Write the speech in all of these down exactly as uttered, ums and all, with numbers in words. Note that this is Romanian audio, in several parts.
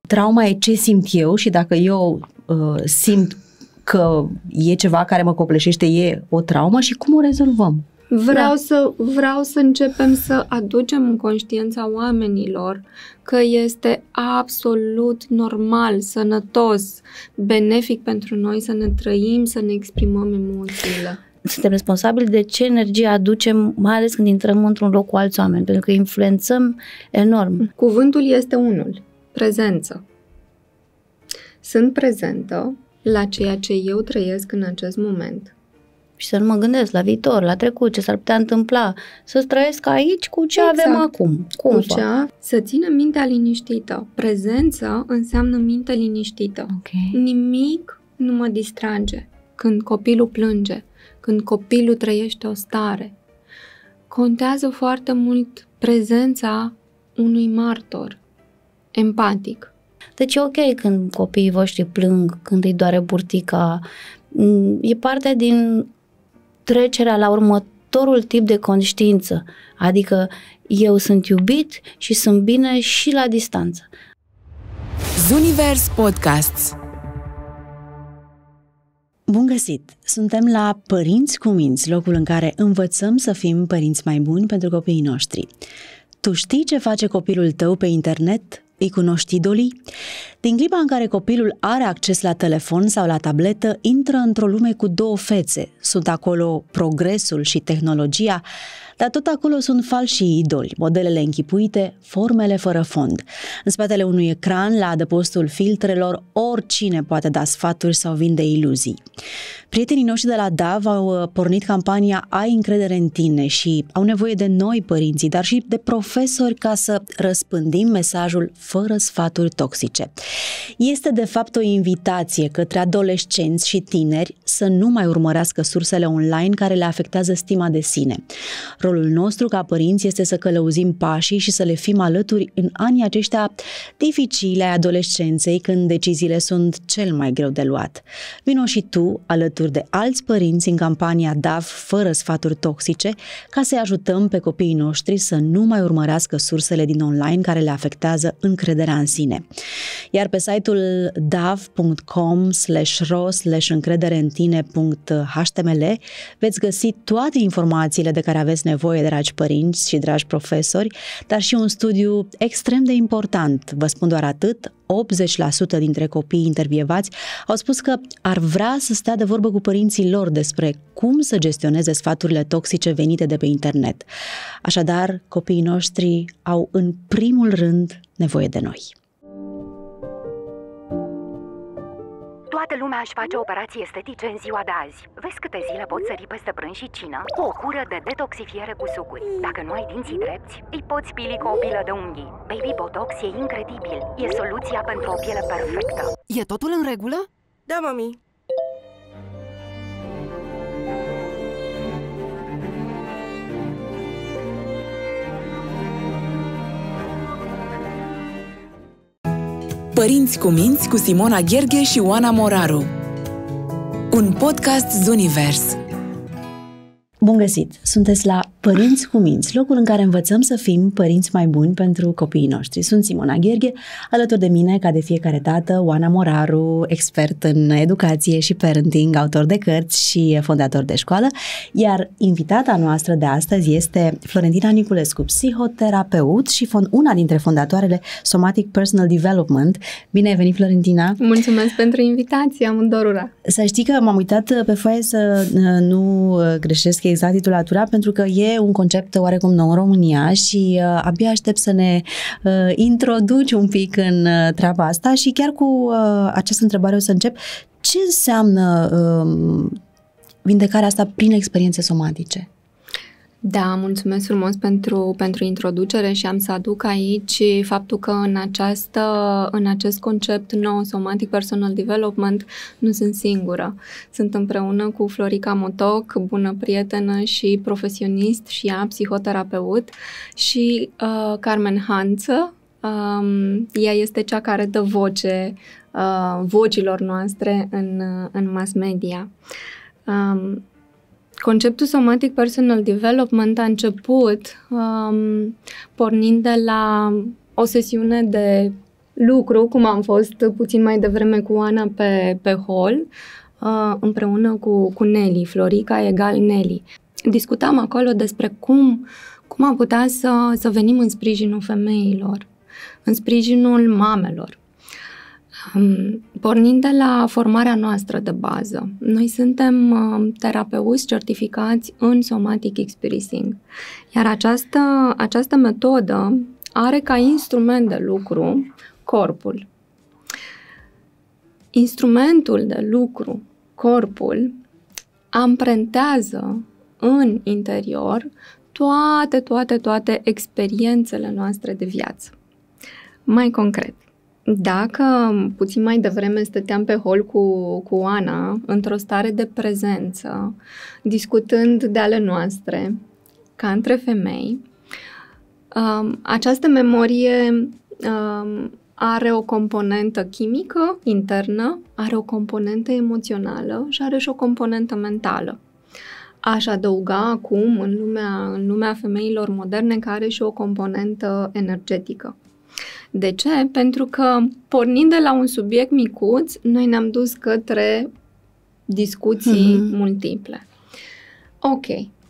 trauma e ce simt eu și dacă eu uh, simt că e ceva care mă copleșește, e o traumă și cum o rezolvăm? Vreau, da. să, vreau să începem să aducem în conștiința oamenilor că este absolut normal, sănătos, benefic pentru noi să ne trăim, să ne exprimăm emoțiile. Suntem responsabili de ce energie aducem, mai ales când intrăm într-un loc cu alți oameni, pentru că influențăm enorm. Cuvântul este unul, prezență. Sunt prezentă la ceea ce eu trăiesc în acest moment. Și să nu mă gândesc la viitor, la trecut, ce s-ar putea întâmpla. Să trăiesc aici cu ce exact. avem acum. Cum cu cea, să ținem mintea liniștită. Prezență înseamnă minte liniștită. Okay. Nimic nu mă distrage. Când copilul plânge, când copilul trăiește o stare, contează foarte mult prezența unui martor empatic. Deci e ok când copiii voștri plâng, când îi doare burtica. E parte din trecerea la următorul tip de conștiință. Adică eu sunt iubit și sunt bine și la distanță. Zunivers Podcasts. Bun găsit! Suntem la Părinți cu Minți, locul în care învățăm să fim părinți mai buni pentru copiii noștri. Tu știi ce face copilul tău pe internet? Îi cunoști idolii? Din clipa în care copilul are acces la telefon sau la tabletă, intră într-o lume cu două fețe. Sunt acolo progresul și tehnologia, dar tot acolo sunt falși idoli, modelele închipuite, formele fără fond. În spatele unui ecran, la adăpostul filtrelor, oricine poate da sfaturi sau vinde iluzii. Prietenii noștri de la D A V au pornit campania Ai încredere în tine și au nevoie de noi, părinții, dar și de profesori ca să răspândim mesajul fără sfaturi toxice. Este de fapt o invitație către adolescenți și tineri să nu mai urmărească sursele online care le afectează stima de sine. Rolul nostru ca părinți este să călăuzim pașii și să le fim alături în anii aceștia dificile ai adolescenței, când deciziile sunt cel mai greu de luat. Vino și tu alături de alți părinți în campania D A V fără sfaturi toxice, ca să-i ajutăm pe copiii noștri să nu mai urmărească sursele din online care le afectează încrederea în sine. Iar pe site-ul dav punct com slash ro slash încredere în tine punct h t m l veți găsi toate informațiile de care aveți nevoie, dragi părinți și dragi profesori, dar și un studiu extrem de important. Vă spun doar atât: optzeci la sută dintre copiii intervievați au spus că ar vrea să stea de vorbă cu părinții lor despre cum să gestioneze sfaturile toxice venite de pe internet. Așadar, copiii noștri au în primul rând nevoie de noi. Toată lumea își face operații estetice în ziua de azi. Vezi câte zile poți sări peste prânz și cină cu o cură de detoxifiere cu sucuri. Dacă nu ai dinții drepți, îi poți pili cu o pilă de unghii. Baby Botox e incredibil. E soluția pentru o piele perfectă. E totul în regulă? Da, mami. Părinți cu Minți cu Simona Gherghe și Oana Moraru. Un podcast Zunivers. Bun găsit! Sunteți la Părinți cu Minți, locul în care învățăm să fim părinți mai buni pentru copiii noștri. Sunt Simona Gherghe, alături de mine, ca de fiecare dată, Oana Moraru, expert în educație și parenting, autor de cărți și fondator de școală, iar invitata noastră de astăzi este Florentina Niculescu, psihoterapeut și una dintre fondatoarele Somatic Personal Development. Bine ai venit, Florentina! Mulțumesc pentru invitație, am dorura! Să știi că m-am uitat pe foaie să nu greșesc exact titulatura, pentru că e un concept oarecum nou în România și uh, abia aștept să ne uh, introduci un pic în uh, treaba asta și chiar cu uh, această întrebare o să încep. Ce înseamnă uh, vindecarea asta prin experiențe somatice? Da, mulțumesc frumos pentru, pentru introducere și am să aduc aici faptul că în, această, în acest concept nou, Somatic Personal Development, nu sunt singură. Sunt împreună cu Florica Motoc, bună prietenă și profesionist și ea, psihoterapeut, și uh, Carmen Hanță. Um, ea este cea care dă voce uh, vocilor noastre în, în mass media. Um, Conceptul Somatic Personal Development a început um, pornind de la o sesiune de lucru, cum am fost puțin mai devreme cu Oana pe, pe hol, uh, împreună cu, cu Nelly, Florica egal Nelly. Discutam acolo despre cum, cum am putea să, să venim în sprijinul femeilor, în sprijinul mamelor. Um, pornind de la formarea noastră de bază, noi suntem uh, terapeuți certificați în somatic experiencing, iar această, această metodă are ca instrument de lucru corpul. Instrumentul de lucru, corpul, amprentează în interior toate, toate, toate experiențele noastre de viață. Mai concret, dacă puțin mai devreme stăteam pe hol cu, cu Oana, într-o stare de prezență, discutând de ale noastre, ca între femei, um, această memorie um, are o componentă chimică internă, are o componentă emoțională și are și o componentă mentală. Aș adăuga acum în lumea, în lumea femeilor moderne care are și o componentă energetică. De ce? Pentru că, pornind de la un subiect micuț, noi ne-am dus către discuții mm-hmm. multiple. Ok.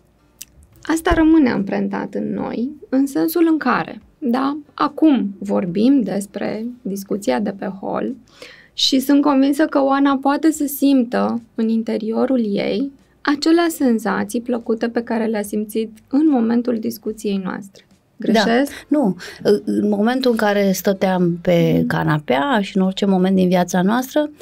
Asta rămâne amprentat în noi, în sensul în care, da, acum vorbim despre discuția de pe hol și sunt convinsă că Oana poate să simtă în interiorul ei acelea senzații plăcute pe care le-a simțit în momentul discuției noastre. Greșesc? Da. Nu. În momentul în care stăteam pe canapea și în orice moment din viața noastră,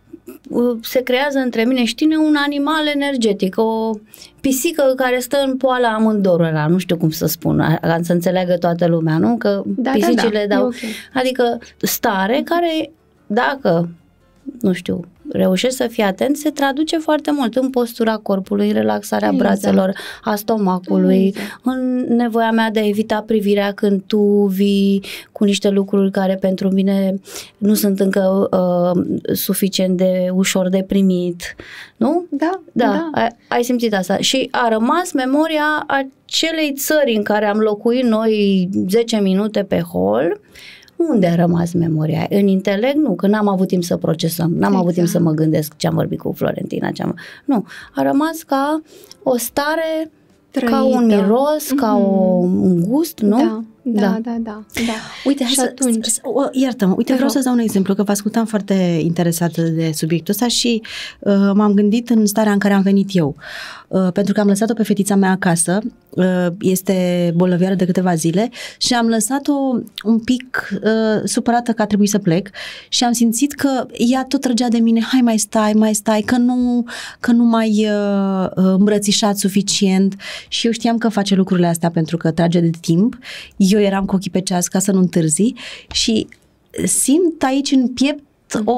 se creează între mine și tine un animal energetic, o pisică care stă în poala amândorora, nu știu cum să spun, ca să înțeleagă toată lumea, nu? Că da, pisicile da, da. dau... Okay. Adică stare care, dacă, nu știu, reușești să fii atent, se traduce foarte mult în postura corpului, în relaxarea exact. brațelor, a stomacului, exact. în nevoia mea de a evita privirea când tu vii cu niște lucruri care pentru mine nu sunt încă uh, suficient de ușor de primit, nu? Da, da. da. Ai, ai simțit asta. Și a rămas memoria acelei țări în care am locuit noi zece minute pe hol. Unde a rămas memoria? În intelect? Nu, că n-am avut timp să procesăm, n-am exact. avut timp să mă gândesc ce am vorbit cu Florentina. Ce am... Nu, a rămas ca o stare, trăită. Ca un miros, mm-hmm. ca o, un gust, nu? Da, da, da. da, da, da. Uite, hai să, atunci... să, o, iartă-mă, uite, vreau să-ți dau un exemplu, că vă ascultam foarte interesată de subiectul ăsta și uh, m-am gândit în starea în care am venit eu. Uh, pentru că am lăsat-o pe fetița mea acasă, uh, este bolnăviară de câteva zile și am lăsat-o un pic uh, supărată că a trebuit să plec și am simțit că ea tot trăgea de mine, hai mai stai, mai stai, că nu, că nu mai uh, îmbrățișat suficient și eu știam că face lucrurile astea pentru că trage de timp. Eu eram cu ochii pe ceas ca să nu întârzi și simt aici în piept mm-hmm. o...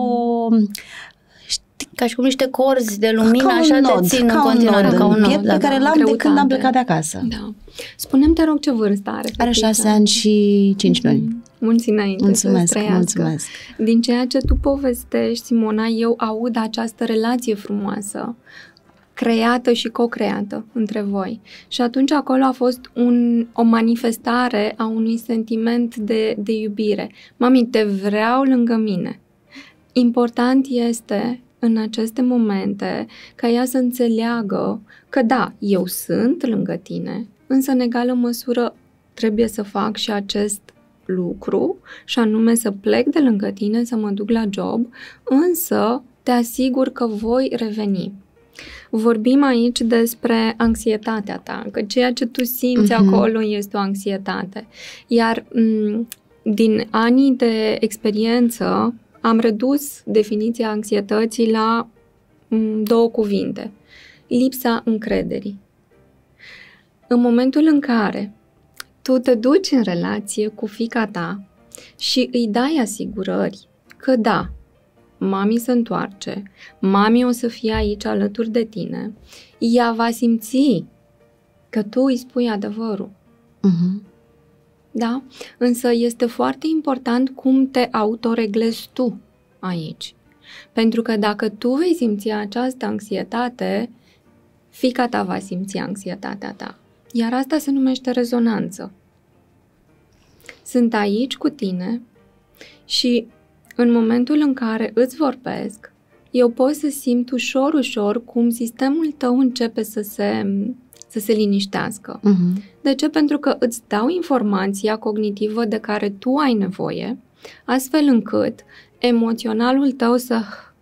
Ca și cum niște corzi de lumină, așa nod, te țin în continuare, ca un nod, piept da, pe care da, l-am greutate. de când am plecat de acasă. Da. Spune-mi, te rog, ce vârstă are? Are șase ani și cinci luni. Mulți înainte. Mulțumesc, mulțumesc. Din ceea ce tu povestești, Simona, eu aud această relație frumoasă, creată și co-creată între voi. Și atunci acolo a fost un, o manifestare a unui sentiment de, de iubire. Mami, te vreau lângă mine. Important este în aceste momente ca ea să înțeleagă că da, eu sunt lângă tine, însă în egală măsură trebuie să fac și acest lucru și anume să plec de lângă tine, să mă duc la job, însă te asigur că voi reveni. Vorbim aici despre anxietatea ta, că ceea ce tu simți uh-huh. acolo este o anxietate. Iar m- din anii de experiență am redus definiția anxietății la m- două cuvinte. Lipsa încrederii. În momentul în care tu te duci în relație cu fiica ta și îi dai asigurări că da, mami se întoarce, mami o să fie aici alături de tine, ea va simți că tu îi spui adevărul. Uh-huh. Da? Însă este foarte important cum te autoreglezi tu aici. Pentru că dacă tu vei simți această anxietate, fiica ta va simți anxietatea ta. Iar asta se numește rezonanță. Sunt aici cu tine Și în momentul în care îți vorbesc, eu pot să simt ușor, ușor cum sistemul tău începe să se, să se liniștească. Uh-huh. De ce? Pentru că îți dau informația cognitivă de care tu ai nevoie, astfel încât emoționalul tău să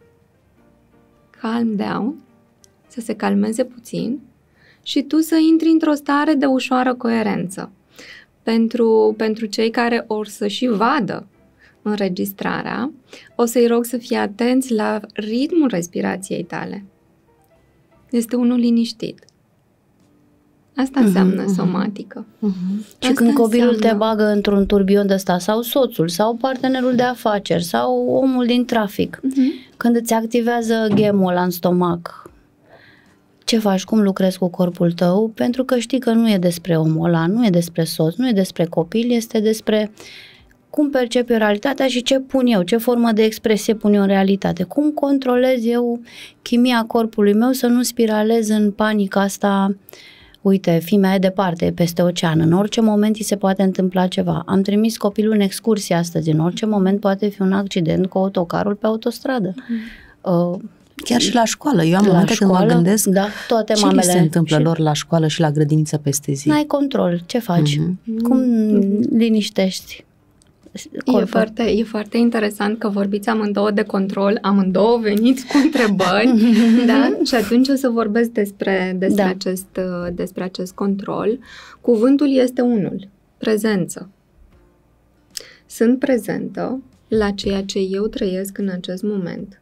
calm down, să se calmeze puțin și tu să intri într-o stare de ușoară coerență. Pentru, pentru cei care or să și vadă înregistrarea, o să-i rog să fie atenți la ritmul respirației tale. Este unul liniștit. Asta înseamnă uh-huh, somatică. Uh-huh. Și când copilul înseamnă... te bagă într-un turbion de ăsta, sau soțul, sau partenerul de afaceri, sau omul din trafic, uh-huh. când îți activează ghemul ăla în stomac, ce faci, cum lucrezi cu corpul tău? Pentru că știi că nu e despre omul ăla, nu e despre soț, nu e despre copil, este despre cum percep eu realitatea și ce pun eu, ce formă de expresie pun eu în realitate. Cum controlez eu chimia corpului meu să nu spiralez în panica asta. Uite, fii mea e departe, e peste ocean, în orice moment îi se poate întâmpla ceva. Am trimis copilul în excursie astăzi, în orice moment poate fi un accident cu autocarul pe autostradă. Mm. Uh, Chiar și la școală. Eu am momente când mă gândesc da, toate ce mamele, li se întâmplă și lor la școală și la grădiniță peste zi. N-ai control, ce faci? Mm-hmm. Cum mm-hmm. liniștești corpul? E foarte, e foarte interesant că vorbiți amândouă de control, amândouă veniți cu întrebări, da? Și atunci o să vorbesc despre, despre, da. acest, despre acest control. Cuvântul este unul, prezență. Sunt prezentă la ceea ce eu trăiesc în acest moment.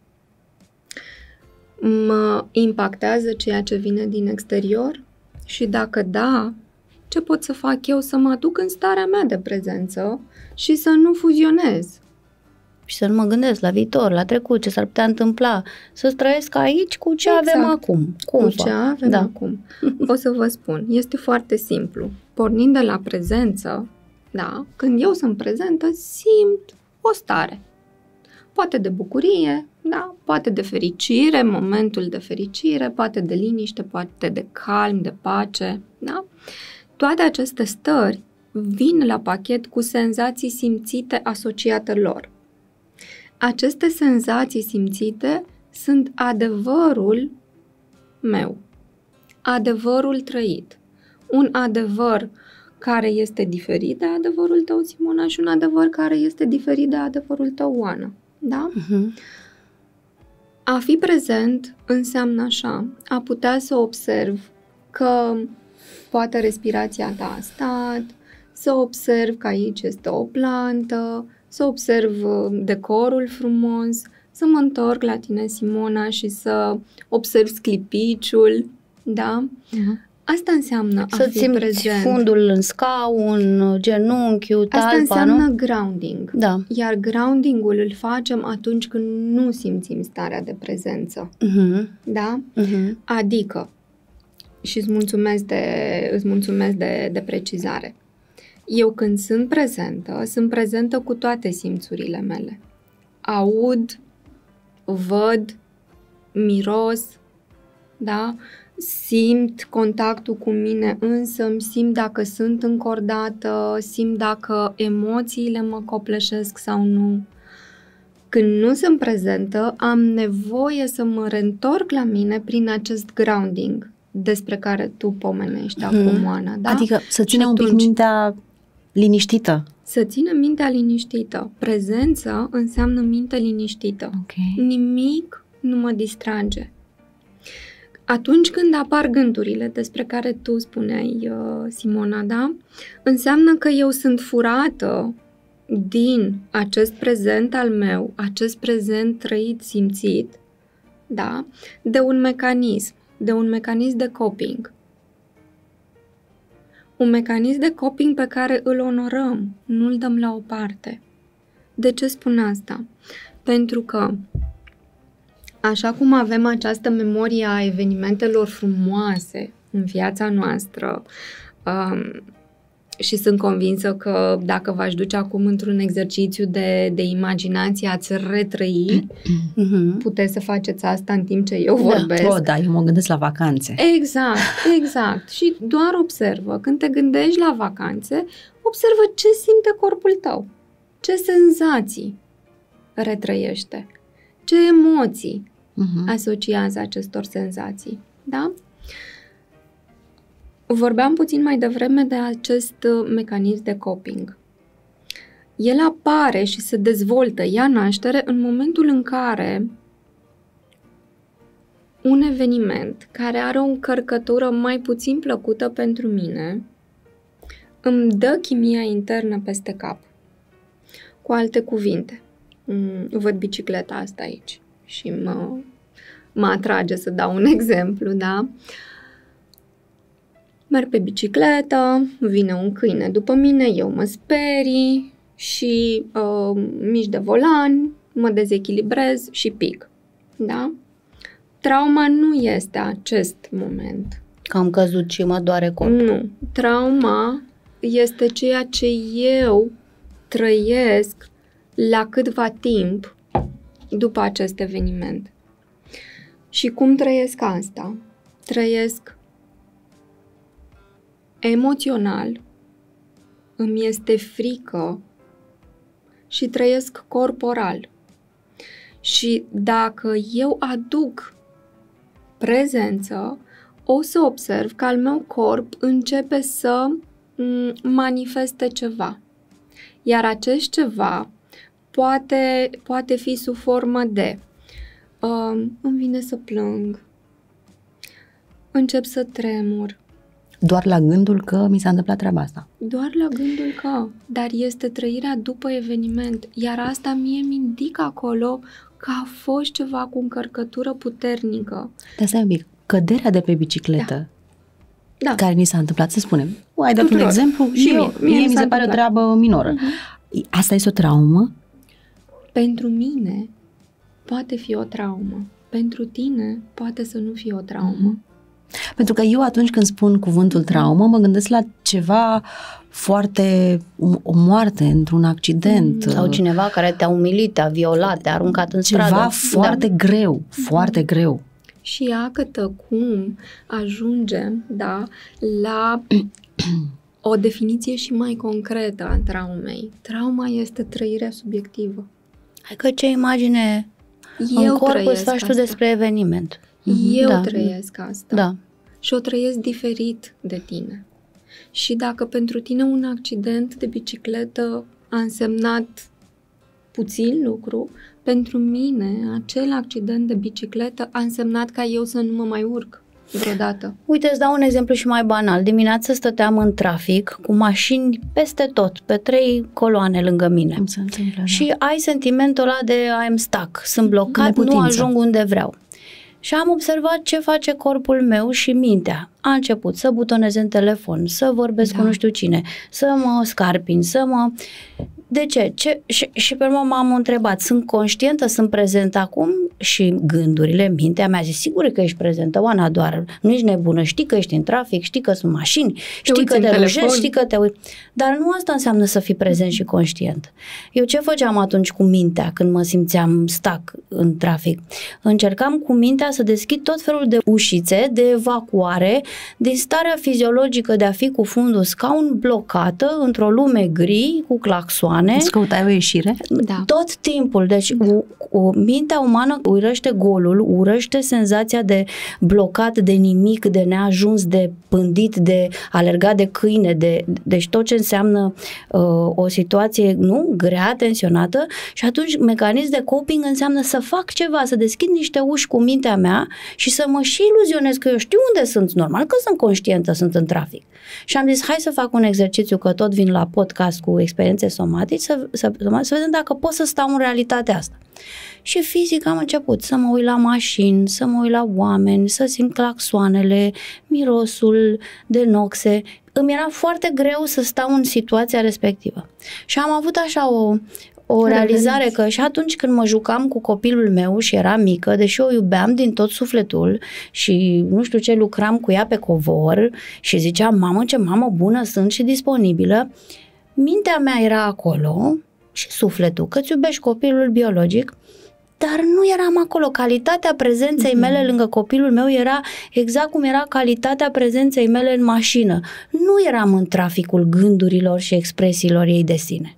Mă impactează ceea ce vine din exterior? Și dacă da, ce pot să fac eu să mă aduc în starea mea de prezență și să nu fuzionez? Și să nu mă gândesc la viitor, la trecut, ce s-ar putea întâmpla, să trăiesc aici cu ce exact. avem acum. Cum cu fac? ce avem da. acum. O să vă spun, este foarte simplu. Pornind de la prezență, da, când eu sunt prezentă, simt o stare. Poate de bucurie, da, poate de fericire, momentul de fericire, poate de liniște, poate de calm, de pace, da? Toate aceste stări vin la pachet cu senzații simțite asociate lor. Aceste senzații simțite sunt adevărul meu, adevărul trăit, un adevăr care este diferit de adevărul tău, Simona, și un adevăr care este diferit de adevărul tău, Oana. Da? Uh-huh. A fi prezent înseamnă așa, a putea să observ că poate respirația ta a stat, să observ că aici este o plantă, să observ decorul frumos, să mă întorc la tine, Simona, și să observ sclipiciul, da? Uh-huh. Asta înseamnă a să fi prezent. Să fundul în scaun, genunchiul, talpa, Asta înseamnă nu? grounding. Da. Iar grounding-ul îl facem atunci când nu simțim starea de prezență. Uh-huh. Da? Uh-huh. Adică, și îți mulțumesc de, îți mulțumesc de, de precizare, eu când sunt prezentă, sunt prezentă cu toate simțurile mele. Aud, văd, miros, da? Simt contactul cu mine însă, simt dacă sunt încordată, simt dacă emoțiile mă copleșesc sau nu. Când nu sunt prezentă, am nevoie să mă reîntorc la mine prin acest grounding despre care tu pomenești hmm. acum, Oana. Da? Adică să ținem un pic mintea liniștită. Să ținem mintea liniștită. Prezență înseamnă minte liniștită. Okay. Nimic nu mă distrage. Atunci când apar gândurile despre care tu spuneai, Simona, da? Înseamnă că eu sunt furată din acest prezent al meu, acest prezent trăit, simțit, da? De un mecanism, de un mecanism de coping. Un mecanism de coping pe care îl onorăm, nu îl dăm la o parte. De ce spun asta? Pentru că așa cum avem această memorie a evenimentelor frumoase în viața noastră um, și sunt convinsă că dacă v-aș duce acum într-un exercițiu de, de imaginație, ați retrăi, mm-hmm. puteți să faceți asta în timp ce eu vorbesc. Da, oh, da, eu mă gândesc la vacanțe. Exact, exact. Și doar observă. Când te gândești la vacanțe, observă ce simte corpul tău. ce senzații retrăiește, ce emoții uh-huh. asociază acestor senzații, da? Vorbeam puțin mai devreme de acest mecanism de coping. El apare și se dezvoltă, ia naștere în momentul în care un eveniment care are o încărcătură mai puțin plăcută pentru mine îmi dă chimia internă peste cap. Cu alte cuvinte, văd bicicleta asta aici și mă, mă atrage să dau un exemplu, da? Merg pe bicicletă, vine un câine după mine, eu mă sperii și uh, mici de volan, mă dezechilibrez și pic, da? Trauma nu este acest moment. Că am căzut și mă doare corpul. Nu. Trauma este ceea ce eu trăiesc la câtva timp după acest eveniment. Și cum trăiesc asta? Trăiesc emoțional, îmi este frică și trăiesc corporal. Și dacă eu aduc prezență, o să observ că al meu corp începe să manifeste ceva. Iar acest ceva poate, poate fi sub formă de uh, îmi vine să plâng, încep să tremur. Doar la gândul că mi s-a întâmplat treaba asta. Doar la gândul că, dar este trăirea după eveniment, iar asta mie mi indică acolo că a fost ceva cu încărcătură puternică. Dar stai un pic, căderea de pe bicicletă, da. Da. care ni s-a întâmplat, să spunem, ai dat un exemplu și eu, mie, mie, mie mi se întâmplat. pare o treabă minoră. Uh-huh. Asta este o traumă? Pentru mine poate fi o traumă. Pentru tine poate să nu fie o traumă. Uh-huh. Pentru că eu atunci când spun cuvântul traumă, mă gândesc la ceva foarte, o moarte într-un accident. Sau cineva care te-a umilit, te-a violat, te-a aruncat în ceva stradă. Ceva foarte da. greu, foarte greu. Și iată cum ajungem, da, la o definiție și mai concretă a traumei. Trauma este trăirea subiectivă. Hai că ce imagine eu în corp îți faci tu despre eveniment. Eu da. trăiesc asta. Da. Și o trăiesc diferit de tine. Și dacă pentru tine un accident de bicicletă a însemnat puțin lucru, pentru mine acel accident de bicicletă a însemnat ca eu să nu mă mai urc vreodată. Uite, îți dau un exemplu și mai banal. Dimineața stăteam în trafic cu mașini peste tot, pe trei coloane lângă mine. Cum se întâmplă, și da. ai sentimentul ăla de I'm stuck, sunt blocat, Neputință. Nu ajung unde vreau. Și am observat ce face corpul meu și mintea. A început să butoneze în telefon, să vorbesc da. cu nu știu cine, să mă scarpin, să mă... De ce? ce? Și, și pe urmă m-am întrebat, sunt conștientă, sunt prezentă acum? Și gândurile, mintea mea zis, sigur că ești prezentă, Oana, doar nu ești nebună, știi că ești în trafic, știi că sunt mașini, știi că te rujești, știi că te uiți. Dar nu asta înseamnă să fii prezent și conștient. Eu ce făceam atunci cu mintea când mă simțeam stuck în trafic? Încercam cu mintea să deschid tot felul de ușițe de evacuare din starea fiziologică de a fi cu fundul scaun blocată într-o lume gri cu claxoane. Îți căutai o ieșire? Da. Tot timpul. Deci da. o, o, mintea umană urăște golul, urăște senzația de blocat, de nimic, de neajuns, de pândit, de alergat de câine, de, deci tot ce înseamnă uh, o situație nu grea, tensionată, și atunci mecanism de coping înseamnă să fac ceva, să deschid niște uși cu mintea mea și să mă și iluzionez că eu știu unde sunt, normal că sunt conștientă, sunt în trafic. Și am zis, hai să fac un exercițiu, că tot vin la podcast cu experiențe somatici, să, să, să vedem dacă pot să stau în realitatea asta. Și fizic am început să mă uit la mașini, să mă uit la oameni, să simt claxoanele, mirosul de noxe. Îmi era foarte greu să stau în situația respectivă. Și am avut așa o, o realizare că și atunci când mă jucam cu copilul meu și era mică, deși o iubeam din tot sufletul și nu știu ce, lucram cu ea pe covor și ziceam, mamă, ce mamă bună sunt și disponibilă, mintea mea era acolo și sufletul, că-ți iubești copilul biologic, dar nu eram acolo. Calitatea prezenței mele lângă copilul meu era exact cum era calitatea prezenței mele în mașină. Nu eram în traficul gândurilor și expresiilor ei de sine.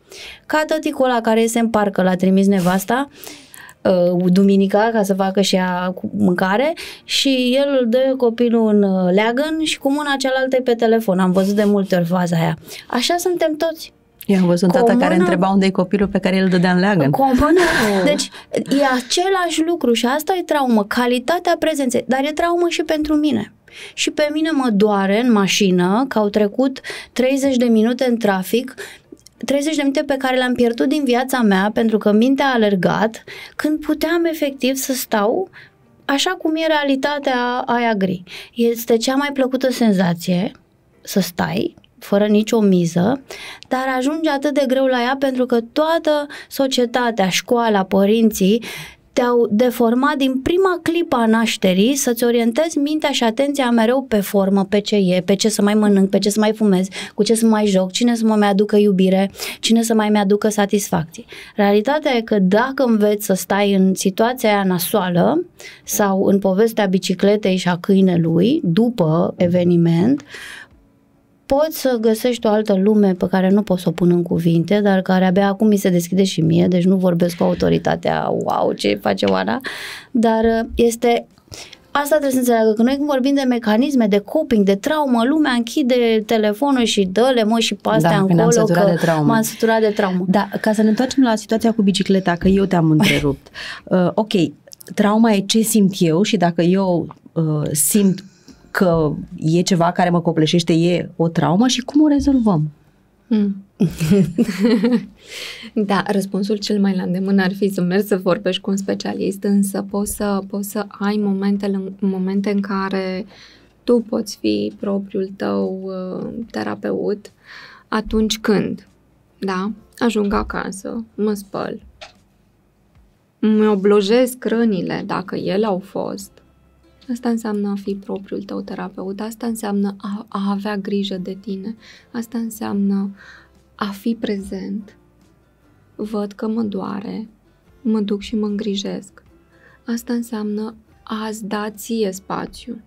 Ca tăticul ăla care iese în parcă, l-a trimis nevasta duminica ca să facă și ea mâncare și el îl dă copilul în leagăn și cu mâna cealaltă e pe telefon. Am văzut de multe ori faza aia. Așa suntem toți. Eu am văzut tata care întreba unde e copilul pe care el îl dădea în leagăn. Deci e același lucru și asta e traumă, calitatea prezenței, dar e traumă și pentru mine. Și pe mine mă doare în mașină că au trecut treizeci de minute în trafic, treizeci de minute pe care le-am pierdut din viața mea pentru că mintea a alergat, când puteam efectiv să stau așa cum e realitatea aia gri. Este cea mai plăcută senzație să stai fără nicio miză, dar ajunge atât de greu la ea pentru că toată societatea, școala, părinții te-au deformat din prima clipă a nașterii să-ți orientezi mintea și atenția mereu pe formă, pe ce e, pe ce să mai mănânc, pe ce să mai fumez, cu ce să mai joc, cine să mă mai aducă iubire, cine să mai mi-aducă satisfacție. Realitatea e că dacă înveți să stai în situația aia nasoală sau în povestea bicicletei și a câinelui după eveniment, poți să găsești o altă lume pe care nu pot să o pun în cuvinte, dar care abia acum mi se deschide și mie, deci nu vorbesc cu autoritatea, wow, ce face Oana, dar este, asta trebuie să înțeleagă, că noi când vorbim de mecanisme, de coping, de traumă, lumea închide telefonul și dă-le mă și pe astea da, încolo, m-am săturat că de traumă. m-am săturat de traumă. Da, ca să ne întoarcem la situația cu bicicleta, că eu te-am întrerupt. Uh, ok, trauma e ce simt eu și dacă eu uh, simt că e ceva care mă copleșește, e o traumă și cum o rezolvăm? Mm. Da, răspunsul cel mai la îndemână ar fi să mergi să vorbești cu un specialist, însă poți să, poți să ai momentele, momente în care tu poți fi propriul tău uh, terapeut atunci când, da, ajung acasă, mă spăl, îmi oblojesc rănile dacă ele au fost. Asta înseamnă a fi propriul tău terapeut, asta înseamnă a, a avea grijă de tine, asta înseamnă a fi prezent. Văd că mă doare, mă duc și mă îngrijesc. Asta înseamnă a-ți da ție spațiu.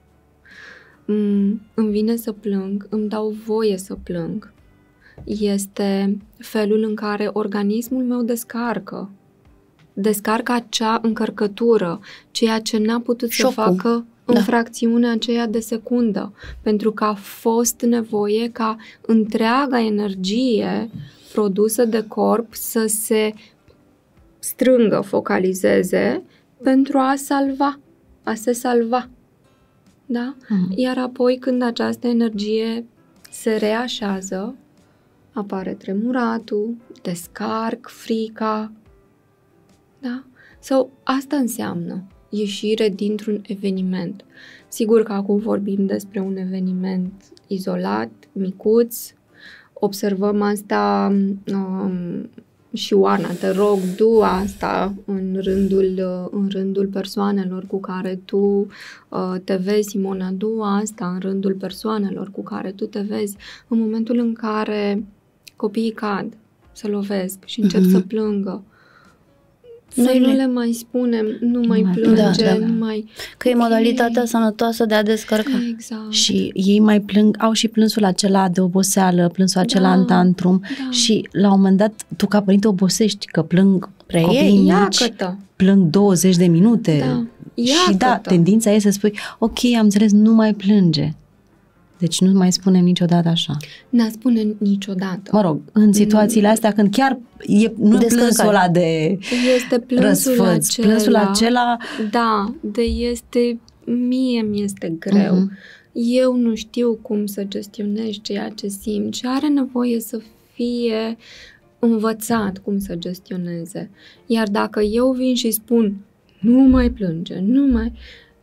Îmi vine să plâng, îmi dau voie să plâng. Este felul în care organismul meu descarcă. Descarcă acea încărcătură, ceea ce n-a putut Șocul. să facă în da. fracțiunea aceea de secundă, pentru că a fost nevoie ca întreaga energie produsă de corp să se strângă, focalizeze pentru a salva, a se salva. Da? Mm. Iar apoi când această energie se reașează, apare tremuratul, descarc, frica. Da? Sau asta înseamnă ieșire dintr-un eveniment. Sigur că acum vorbim despre un eveniment izolat, micuț, observăm asta um, și Oana, te rog, du asta în rândul, în rândul persoanelor cu care tu uh, te vezi, Simona, du asta în rândul persoanelor cu care tu te vezi în momentul în care copiii cad, se lovesc și încep mm-hmm. să plângă. Să Noi nu le mai spunem, nu mai plânge, da, da. nu mai... Că okay. e modalitatea sănătoasă de a descărca. Exact. Și ei mai plâng, au și plânsul acela de oboseală, plânsul acela da, în tantrum da. și la un moment dat tu ca părinte obosești că plâng copiii mici, plâng douăzeci de minute da. și da, tendința e să spui ok, am înțeles, nu mai plânge. Deci nu mai spunem niciodată așa. Nu spune niciodată. Mă rog, în situațiile astea când chiar e, nu e plânsul ăla de este plânsul răsfăț, acela, plânsul acela... Da, de este... Mie mi-este greu. Uh-huh. Eu nu știu cum să gestionez ceea ce simt și are nevoie să fie învățat cum să gestioneze. Iar dacă eu vin și spun nu mai plânge, nu mai...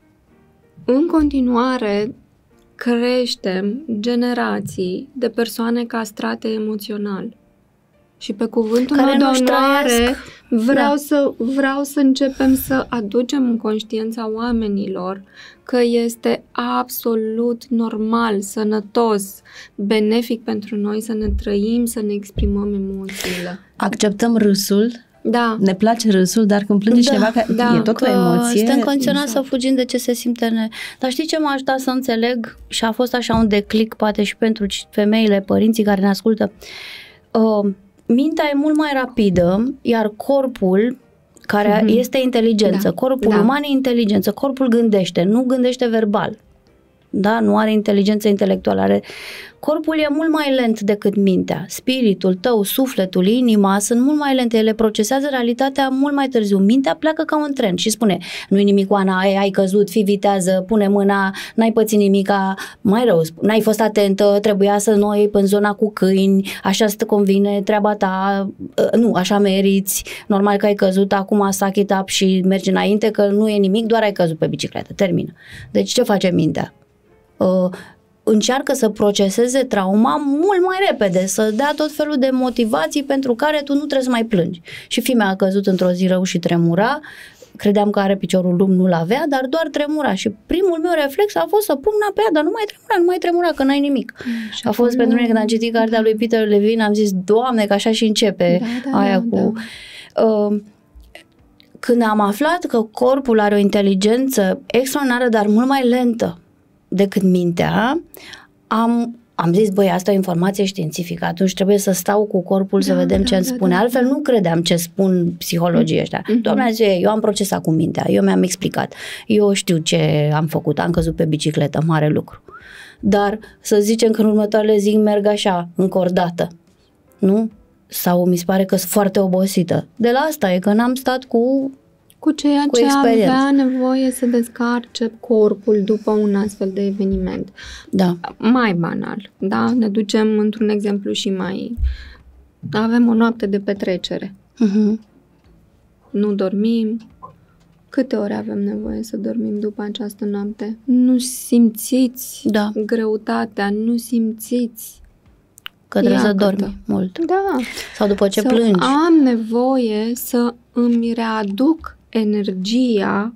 În continuare... creștem generații de persoane castrate emoțional. Și pe cuvântul meu de onoare vreau, da. să, vreau să începem să aducem în conștiința oamenilor că este absolut normal, sănătos, benefic pentru noi să ne trăim, să ne exprimăm emoțiile. Acceptăm râsul. Da. Ne place râsul, dar când plânge da, cineva că da, e tot o emoție. Suntem condiționați exact. să fugim de ce se simte. Ne... Dar știi ce m-a ajutat să înțeleg? Și a fost așa un declic, poate și pentru femeile, părinții care ne ascultă. Uh, mintea e mult mai rapidă, iar corpul, care mm-hmm. este inteligență, da. corpul da. uman e inteligență, corpul gândește, nu gândește verbal. Da? Nu are inteligență intelectuală, are... corpul e mult mai lent decât mintea. Spiritul tău, sufletul, inima sunt mult mai lente, ele procesează realitatea mult mai târziu. Mintea pleacă ca un tren și spune, nu-i nimic, Oana, ai, ai căzut, fii vitează, pune mâna, n-ai pățit nimica, mai rău, n-ai fost atentă, trebuia să nu iei în zona cu câini, așa să te convine, treaba ta, nu, așa meriți, normal că ai căzut, acum suck it up și mergi înainte, că nu e nimic, doar ai căzut pe bicicletă, termină. Deci ce face mintea? Uh, încearcă să proceseze trauma mult mai repede, să dea tot felul de motivații pentru care tu nu trebuie să mai plângi. Și fiica mea a căzut într-o zi rău și tremura, credeam că are piciorul lung, nu l-avea, dar doar tremura și primul meu reflex a fost să pun mâna pe ea, dar nu mai tremura, nu mai tremura, că n-ai nimic. Mm, a fost pentru mine când am citit cartea lui Peter Levine, am zis, Doamne, că așa și începe da, da, aia da, cu... Da. Uh, când am aflat că corpul are o inteligență extraordinară, dar mult mai lentă decât mintea, am, am zis, băi, asta e o informație științifică, atunci trebuie să stau cu corpul da, să vedem da, ce îmi da, spune. Da, altfel da. nu credeam ce spun psihologii ăștia. Mm-hmm. Doamne, zice, eu am procesat cu mintea, eu mi-am explicat, eu știu ce am făcut, am căzut pe bicicletă, mare lucru. Dar să zicem că în următoarele zi merg așa, încordată, nu? Sau mi se pare că sunt foarte obosită. De la asta e că n-am stat cu Cu ceea cu ce experiență. Avea nevoie să descarce corpul după un astfel de eveniment. Da. Mai banal, da? Ne ducem într-un exemplu și mai... Avem o noapte de petrecere. Uh-huh. Nu dormim. Câte ore avem nevoie să dormim după această noapte? Nu simțiți da. greutatea, nu simțiți că trebuie să dormi mult. Da. Sau după ce Sau plângi. Am nevoie să îmi readuc energia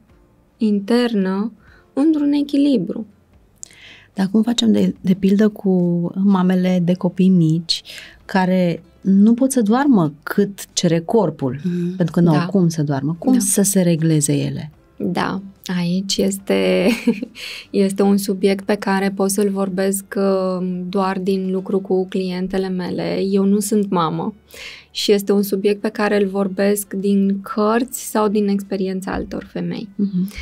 internă într-un echilibru. Dar cum facem de, de pildă cu mamele de copii mici care nu pot să doarmă cât cere corpul, mm. pentru că nu da. au cum să doarmă. Cum da. să se regleze ele? Da, aici este, este un subiect pe care pot să-l vorbesc doar din lucru cu clientele mele. Eu nu sunt mamă și este un subiect pe care îl vorbesc din cărți sau din experiența altor femei. Uh-huh.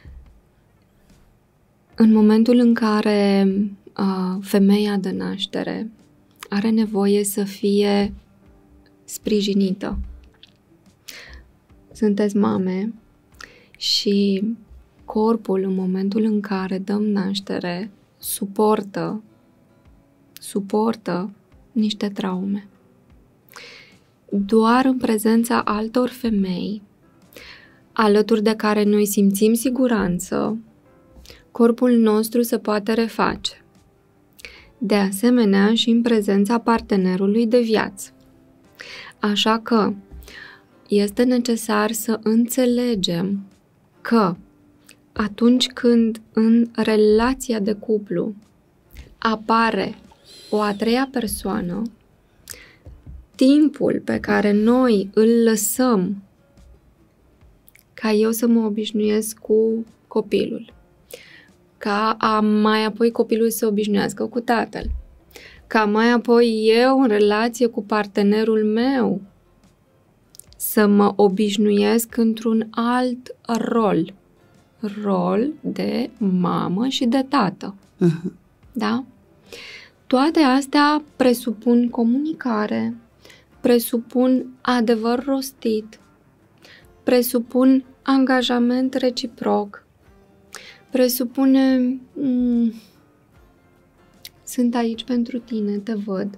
În momentul în care uh, femeia dă naștere, are nevoie să fie sprijinită. Sunteți mame și corpul, în momentul în care dăm naștere, suportă, suportă niște traume. Doar în prezența altor femei, alături de care noi simțim siguranță, corpul nostru se poate reface. De asemenea, și în prezența partenerului de viață. Așa că este necesar să înțelegem că atunci când în relația de cuplu apare o a treia persoană, timpul pe care noi îl lăsăm ca eu să mă obișnuiesc cu copilul, ca a mai apoi copilul să se obișnuiască cu tatăl, ca mai apoi eu în relație cu partenerul meu să mă obișnuiesc într-un alt rol, rol de mamă și de tată. Uh-huh. Da? Toate astea presupun comunicare, presupun adevăr rostit, presupun angajament reciproc, presupune m- sunt aici pentru tine, te văd.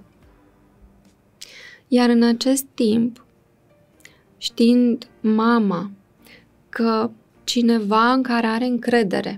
Iar în acest timp, știind mama că cineva în care are încredere,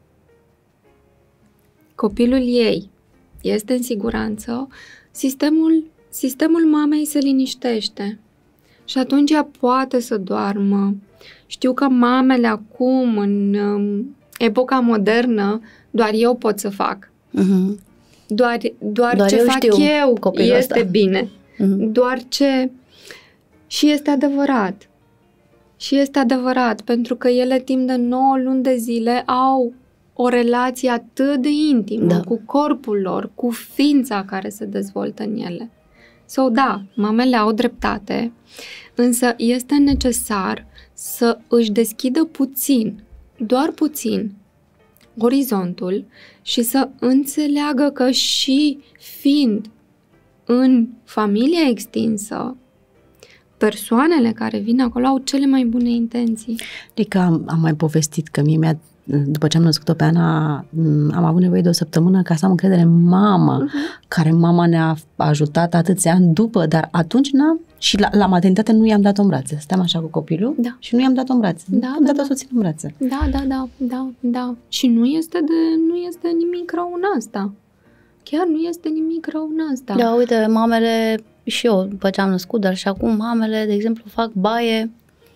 copilul ei este în siguranță, sistemul, sistemul mamei se liniștește și atunci ea poate să doarmă. Știu că mamele acum, în um, epoca modernă, doar eu pot să fac. Uh-huh. Doar, doar, doar ce eu fac eu este ăsta. Bine. Uh-huh. Doar ce... Și este adevărat. Și este adevărat, pentru că ele timp de nouă luni de zile au o relație atât de intimă da. cu corpul lor, cu ființa care se dezvoltă în ele. So, da, mamele au dreptate, însă este necesar să își deschidă puțin, doar puțin, orizontul și să înțeleagă că și fiind în familia extinsă, persoanele care vin acolo au cele mai bune intenții. Adică am, am mai povestit că mie mi-a, după ce am născut-o pe Ana, am avut nevoie de o săptămână ca să am încredere în mama, uh-huh. care mama ne-a ajutat atâția ani după, dar atunci n-am, și la, la maternitate nu i-am dat-o în brațe. Stăm așa cu copilul da. și nu i-am dat-o în brațe. Da, am da, dat-o da. să o țin în brațe. Da, da, da, da, da. Și nu este, de, nu este nimic rău în asta. Chiar nu este nimic rău în asta. Da, uite, mamele, și eu după ce am născut, dar și acum mamele, de exemplu, fac baie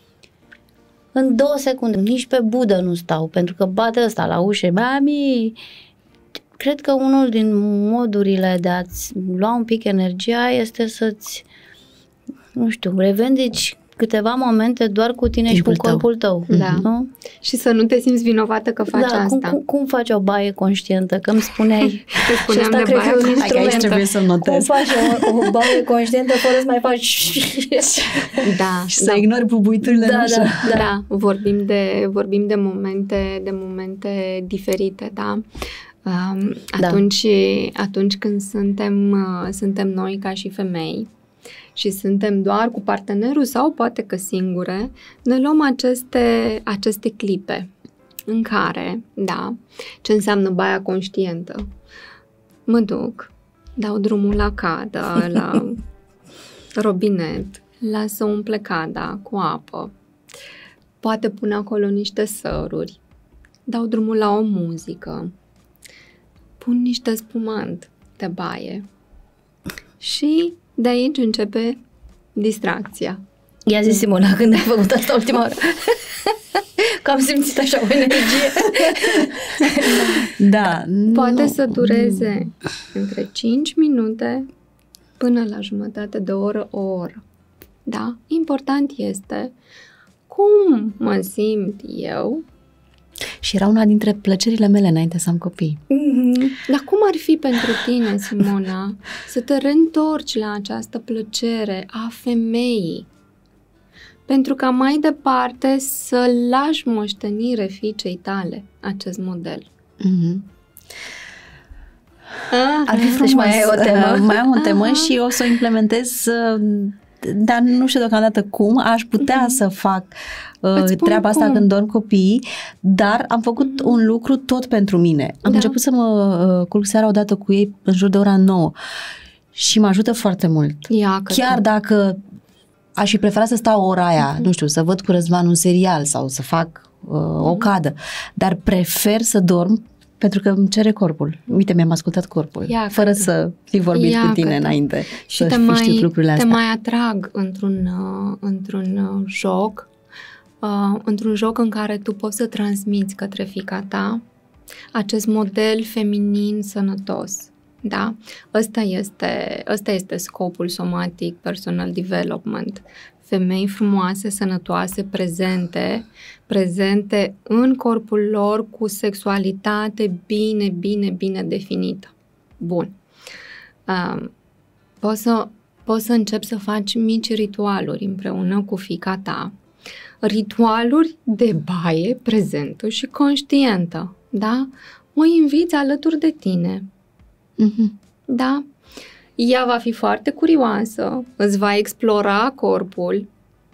în două secunde. Nici pe budă nu stau, pentru că bate ăsta la ușă. Mami, cred că unul din modurile de a-ți lua un pic energia este să-ți, nu știu, revendici câteva momente doar cu tine Timpul și cu corpul tău. tău. Da. Nu? Și să nu te simți vinovată că faci da, asta. Cum, cum, cum faci o baie conștientă? Că îmi spuneai și asta cred că e un instrument. Trebuie să notez. Cum faci o, o baie conștientă fără să mai faci da, și să da. ignori bubuiturile. Da, da, da, da. Vorbim de vorbim de momente de momente diferite, da. Um, atunci, da. atunci când suntem uh, suntem noi ca și femei și suntem doar cu partenerul sau poate că singure, ne luăm aceste, aceste clipe în care, da, ce înseamnă baia conștientă. Mă duc, dau drumul la cadă, la robinet, las să umple cada cu apă, poate pun acolo niște săruri, dau drumul la o muzică, pun niște spumant de baie și de aici începe distracția. I-a zis Simona când ai făcut asta ultima oară. Că am simțit așa o energie. Da. Poate nu. să dureze între cinci minute până la jumătate de oră, o oră. Da? Important este cum mă simt eu. Și era una dintre plăcerile mele înainte să am copii. Mm-hmm. Dar cum ar fi pentru tine, Simona, să te reîntorci la această plăcere a femeii? Pentru ca mai departe să lași moștenire fiicei tale acest model. Mm-hmm. Ah, ar fi frumos. Deci mai ai o temă. Mai am o temă Aha. și o să o implementez, dar nu știu deocamdată cum. Aș putea mm-hmm. să fac uh, treaba asta cum. când dorm copiii, dar am făcut mm-hmm. un lucru tot pentru mine. Am da. început să mă uh, culc seara odată cu ei în jur de ora nouă și mă ajută foarte mult. Iacă Chiar tu. dacă aș fi preferat să stau ora aia, mm-hmm. nu știu, să văd cu Răzvan un serial sau să fac uh, mm-hmm. o cadă, dar prefer să dorm pentru că îmi cere corpul. Uite, mi-am ascultat corpul, Iacă fără tu. să fi vorbit Iacă cu tine tu. înainte. Și să te fi mai, știut lucrurile te astea. mai atrag într-un, uh, într-un uh, joc, uh, într-un joc în care tu poți să transmiți către fiica ta acest model feminin sănătos. Da? Ăsta este, ăsta este scopul Somatic Personal Development. Femei frumoase, sănătoase, prezente, prezente în corpul lor cu sexualitate bine, bine, bine definită. Bun. Um, poți să, poți să începi să faci mici ritualuri împreună cu fiica ta. Ritualuri de baie prezentă și conștientă. Da? O inviți alături de tine. Mm-hmm. Da? Ea va fi foarte curioasă, îți va explora corpul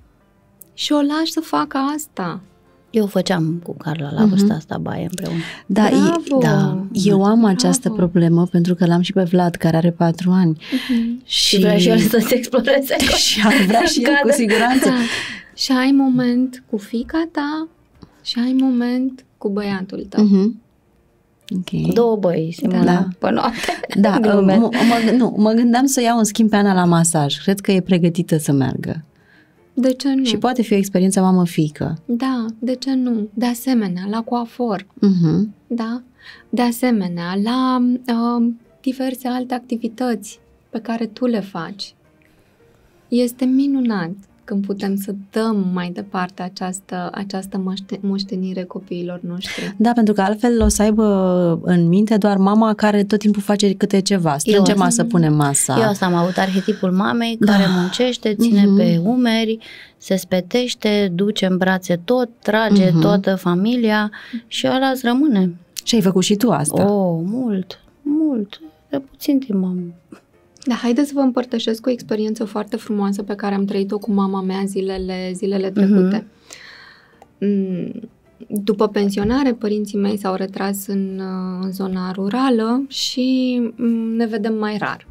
și o lași să facă asta. Eu făceam cu Carla la vârsta asta baie împreună. Da, e, Bravo! da, eu am Bravo! această problemă pentru că l-am și pe Vlad, care are patru ani. Uh-huh. Și, Și vrea și el să-ți exploreze. și ar vrea și el, cu siguranță. Da. Și ai moment cu fiica ta și ai moment cu băiatul tău. Mm-hmm. Okay. Două băi, Simona, Da. pe noapte. Da, Glume. mă, mă, nu, mă gândeam să iau în schimb pe Ana la masaj. Cred că e pregătită să meargă. De ce nu? Și poate fi o experiență mamă-fiică. Da, de ce nu? De asemenea, la coafor, Uh-huh. da? De asemenea, la uh, diverse alte activități pe care tu le faci. Este minunat când putem să dăm mai departe această, această moște, moștenire copiilor noștri. Da, pentru că altfel o să aibă în minte doar mama care tot timpul face câte ceva, strânge masă, pune masa. Eu asta am avut arhetipul mamei care da. muncește, ține uh-huh. pe umeri, se spetește, duce în brațe tot, trage uh-huh. toată familia și ăla îți rămâne. Și ai făcut și tu asta? Oh, mult, mult, de puțin timp am... Da, haideți să vă împărtășesc o experiență foarte frumoasă pe care am trăit-o cu mama mea zilele, zilele trecute. Uh-huh. După pensionare, părinții mei s-au retras în, în zona rurală și ne vedem mai rar.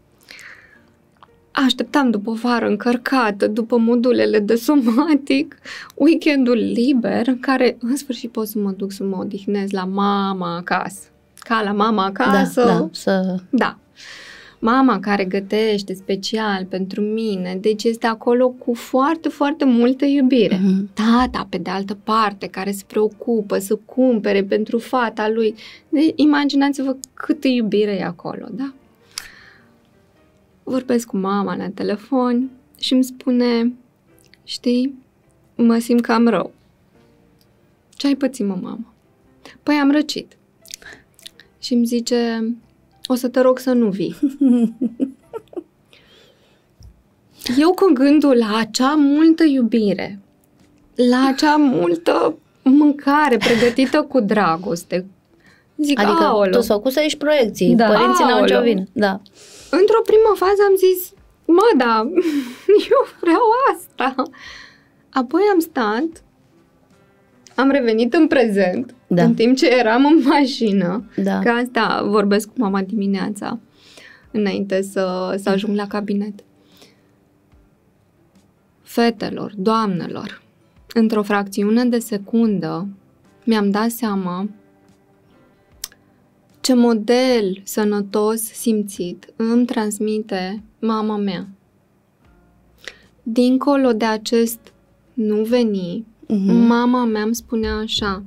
Așteptam după o vară încărcată, după modulele de somatic, weekendul liber, în care în sfârșit pot să mă duc să mă odihnez la mama acasă. Ca la mama acasă. Da, da, să... da. Mama care gătește special pentru mine, deci este acolo cu foarte, foarte multă iubire. Uh-huh. Tata, pe de altă parte, care se preocupă să cumpere pentru fata lui. Deci, imaginați-vă câtă iubire e acolo, da? Vorbesc cu mama la telefon și îmi spune, știi, mă simt cam rău. Ce ai pățit, mă, mamă? Păi am răcit. Și îmi zice, o să te rog să nu vii. Eu cu gândul la acea multă iubire, la acea multă mâncare pregătită cu dragoste, zic, adică aolo. tu s-au pus aici proiecții, da. Părinții n-au nicio vină. Da. Într-o primă fază am zis, mă, da, eu vreau asta. Apoi am stat, am revenit în prezent, da. În timp ce eram în mașină, da. Că asta vorbesc cu mama dimineața, înainte să, să ajung la cabinet. Fetelor, doamnelor, într-o fracțiune de secundă mi-am dat seama ce model sănătos simțit îmi transmite mama mea. Dincolo de acest nu veni, uh-huh. mama mea îmi spunea așa,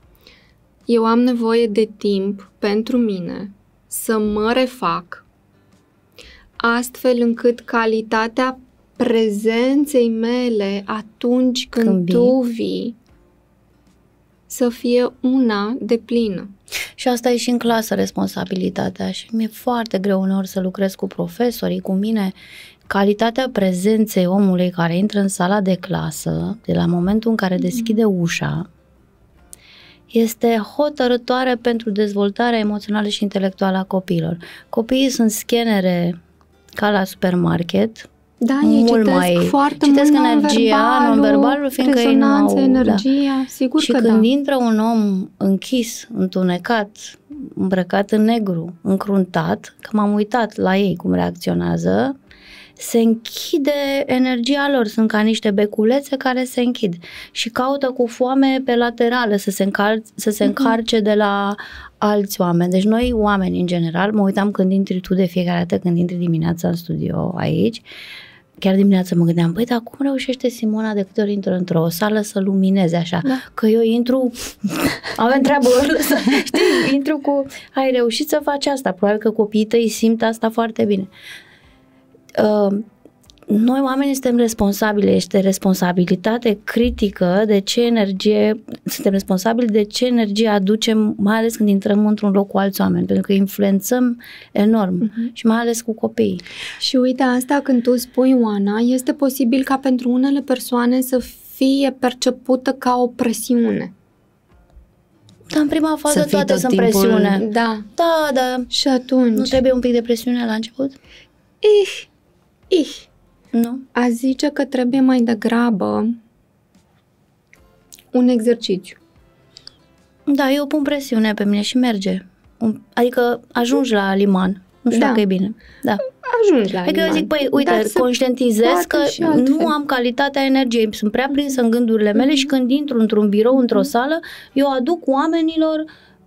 eu am nevoie de timp pentru mine să mă refac, astfel încât calitatea prezenței mele atunci când, când tu vii să fie una deplină. Și asta e și în clasă responsabilitatea și mi-e foarte greu uneori să lucrez cu profesorii, cu mine. Calitatea prezenței omului care intră în sala de clasă, de la momentul în care deschide ușa, este hotărătoare pentru dezvoltarea emoțională și intelectuală a copiilor. Copiii sunt scanere ca la supermarket, da, ei mult citesc mai foarte citesc mult energia, non-verbalul, fiindcă ei nu au, energia, da. Sigur și că când da. intră un om închis, întunecat, îmbrăcat în negru, încruntat, că m-am uitat la ei cum reacționează, se închide energia lor, sunt ca niște beculețe care se închid și caută cu foame pe laterală să se, încar- să se încarce de la alți oameni. Deci noi oameni în general, mă uitam când intri tu de fiecare dată, când intri dimineața în studio aici, chiar dimineața mă gândeam, băi, dar cum reușește Simona de câte ori intră într-o sală să lumineze așa? Da. Că eu intru, avem treabă, știi, intru cu, ai reușit să faci asta, probabil că copiii tăi simt asta foarte bine. Uh, noi oamenii suntem responsabili, este responsabilitate critică de ce energie, suntem responsabili de ce energie aducem, mai ales când intrăm într-un loc cu alți oameni, pentru că influențăm enorm uh-huh. și mai ales cu copiii. Și uite, asta când tu spui, Oana, este posibil ca pentru unele persoane să fie percepută ca o presiune. Dar în prima fază toate sunt timpul... presiune. Da. Da, da. Și atunci... Nu trebuie un pic de presiune la început? Ih, ih. Nu. A zice că trebuie mai degrabă un exercițiu. Da, eu pun presiune pe mine și merge. Adică ajungi la liman. Nu știu da. dacă e bine. Da. Ajungi la adică liman. eu zic, păi, uite, conștientizez că nu am calitatea energiei. Sunt prea prinsă în gândurile mele mm-hmm. și când intru într-un birou, într-o sală, eu aduc oamenilor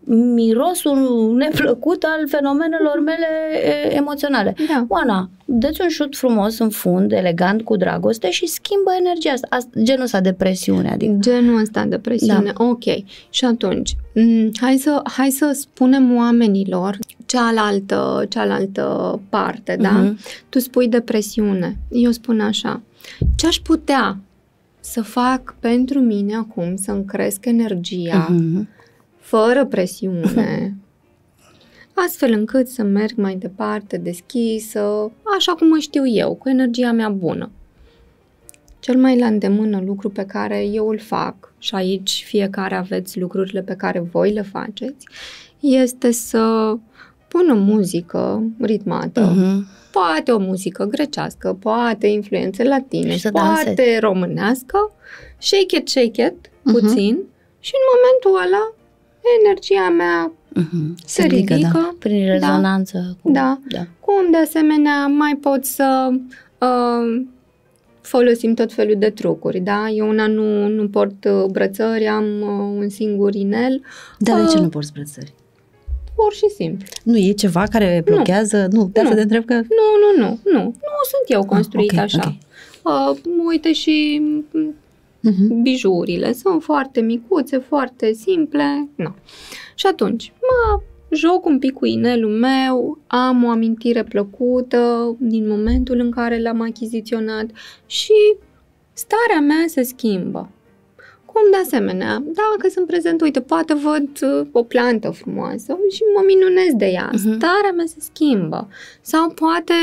mirosul neplăcut al fenomenelor mele emoționale. Da. Oana, dă-ți un șut frumos în fund, elegant, cu dragoste și schimbă energia asta. asta genul ăsta de presiune. Adică. Genul ăsta de presiune, da. Ok. Și atunci, hai să, hai să spunem oamenilor cealaltă, cealaltă parte, uh-huh. da? Tu spui de presiune. Eu spun așa, ce aș putea să fac pentru mine acum să-mi cresc energia uh-huh. fără presiune, astfel încât să merg mai departe deschisă, așa cum mă știu eu, cu energia mea bună. Cel mai la îndemână lucru pe care eu îl fac, și aici fiecare aveți lucrurile pe care voi le faceți, este să pun o muzică ritmată, uh-huh. poate o muzică grecească, poate influențe latine, poate dansezi. Românească, shake it, shake it, uh-huh. puțin, și în momentul ăla energia mea uh-huh. se, se ridică, ridică da. Prin rezonanță. Da, cu, da. da. Cum de asemenea mai pot să uh, folosim tot felul de trucuri, da? Eu una nu, nu port brățări, am uh, un singur inel. Dar uh, de ce nu porți brățări? Pur și simplu. Nu e ceva care blochează? Nu, nu de asta te întreb că... Nu, nu, nu, nu. Nu sunt eu construit ah, okay, așa. Okay. Uh, uite și uh-huh. bijurile sunt foarte micuțe, foarte simple. Nu. Și atunci, mă joc un pic cu inelul meu, am o amintire plăcută din momentul în care l-am achiziționat și starea mea se schimbă. Cum de asemenea, dacă sunt prezent, uite, poate văd uh, o plantă frumoasă și mă minunez de ea. Uh-huh. Starea mea se schimbă. Sau poate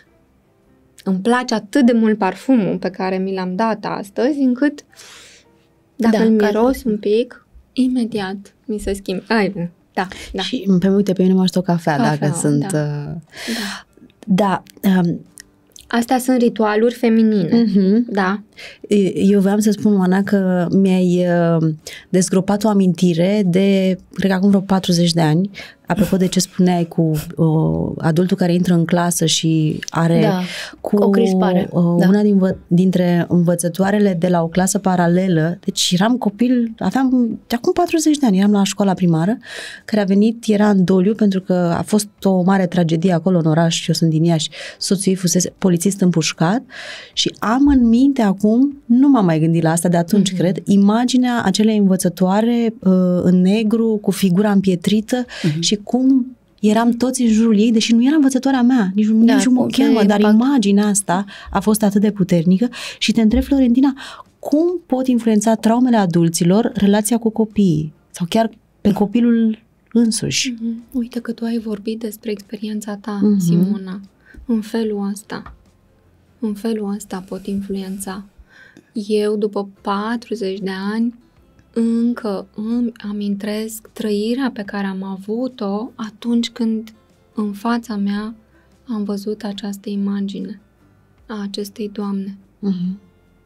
îmi place atât de mult parfumul pe care mi l-am dat astăzi, încât dacă da, îl miros un pic, imediat mi se schimbă. Ai, da, da. Și pe uite, pe mine mă aștept o cafea, cafea dacă da. sunt... Uh, da. da um, Astea sunt ritualuri feminine, uh-huh. da. Eu voiam să spun, Oana, că mi-ai uh, dezgropat o amintire de, cred că acum vreo patruzeci de ani, apropo de ce spuneai cu uh, adultul care intră în clasă și are da, cu o crispare. Uh, da. Una din, dintre învățătoarele de la o clasă paralelă, deci eram copil, aveam de acum patruzeci de ani, eram la școala primară, care a venit, era în doliu, pentru că a fost o mare tragedie acolo în oraș, eu sunt din Iași, soțul ei fusese polițist împușcat și am în minte acum, nu m-am mai gândit la asta de atunci, mm-hmm. cred, imaginea acelei învățătoare uh, în negru, cu figura împietrită mm-hmm. și cum eram toți în jurul ei, deși nu era învățătoarea mea, nici, da, nici nu mă cheamă, dar imaginea asta a fost atât de puternică și te întreb, Florentina, cum pot influența traumele adulților relația cu copiii? Sau chiar pe copilul însuși? Mm-hmm. Uite că tu ai vorbit despre experiența ta, mm-hmm. Simona, în felul ăsta. În felul ăsta pot influența. Eu, după patruzeci de ani, încă îmi amintresc trăirea pe care am avut-o atunci când în fața mea am văzut această imagine a acestei doamne. Uh-huh.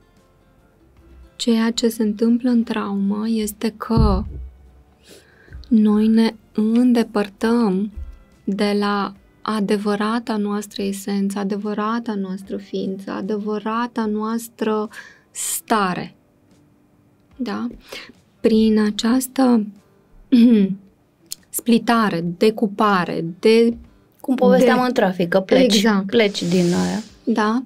Ceea ce se întâmplă în traumă este că noi ne îndepărtăm de la adevărata noastră esență, adevărata noastră ființă, adevărata noastră stare. Da? Prin această splitare, decupare, de... Cum povesteam de... în trafic, că pleci, exact. pleci din aia. Da?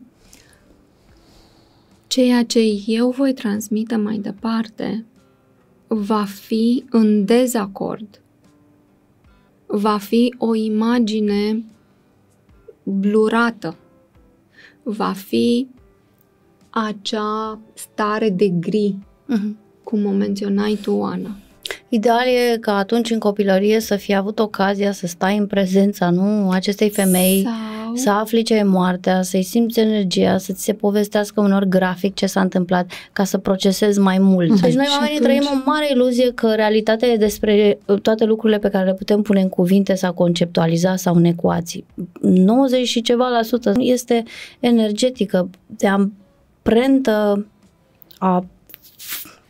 Ceea ce eu voi transmite mai departe va fi în dezacord. Va fi o imagine blurată. Va fi acea stare de gri, uh-huh. cum o menționai tu, Ana. Ideal e ca atunci în copilărie să fii avut ocazia să stai în prezența, nu, acestei femei, sau... să afli ce e moartea, să-i simți energia, să ți se povestească unor grafic ce s-a întâmplat, ca să procesezi mai mult. Uh-huh. Deci noi oamenii atunci... trăim o mare iluzie că realitatea e despre toate lucrurile pe care le putem pune în cuvinte sau conceptualiza sau în ecuații. nouăzeci și ceva la sută este energetică, de amprentă a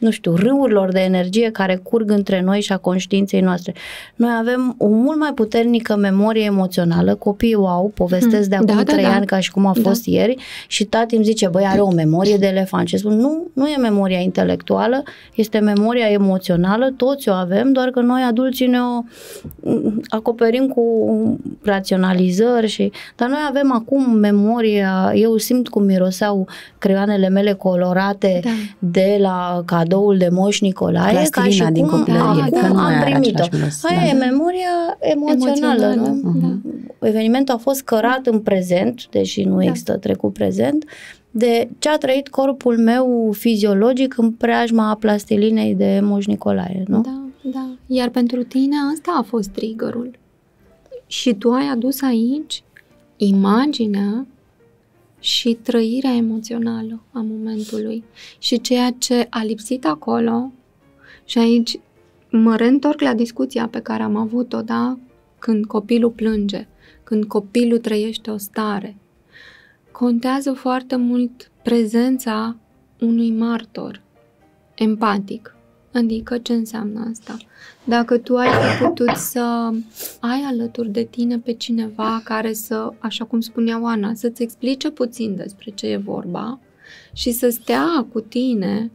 nu știu, râurilor de energie care curg între noi și a conștiinței noastre. Noi avem o mult mai puternică memorie emoțională, copiii o au, povestesc de acum da, trei da, da. ani ca și cum a fost da. ieri și tati îmi zice, băi, are o memorie de elefant și spun, nu, nu e memoria intelectuală, este memoria emoțională, toți o avem, doar că noi adulții ne o acoperim cu raționalizări și, dar noi avem acum memoria, eu simt cum miroseau creioanele mele colorate da. de la cadoul de Moș Nicolae, plastilina ca și din cum copilărie, acum că nu am primit-o. Aia da. e memoria emoțională, emoțională nu? da. Evenimentul a fost cărat în prezent, deși nu da. există trecut prezent, de ce a trăit corpul meu fiziologic în preajma plastilinei de Moș Nicolae, nu? Da, da. Iar pentru tine asta a fost triggerul. Și tu ai adus aici imaginea și trăirea emoțională a momentului. Și ceea ce a lipsit acolo, și aici mă reîntorc la discuția pe care am avut-o, da? Când copilul plânge, când copilul trăiește o stare, contează foarte mult prezența unui martor empatic. Adică ce înseamnă asta? Dacă tu ai fi putut să ai alături de tine pe cineva care să, așa cum spunea Oana, să-ți explice puțin despre ce e vorba și să stea cu tine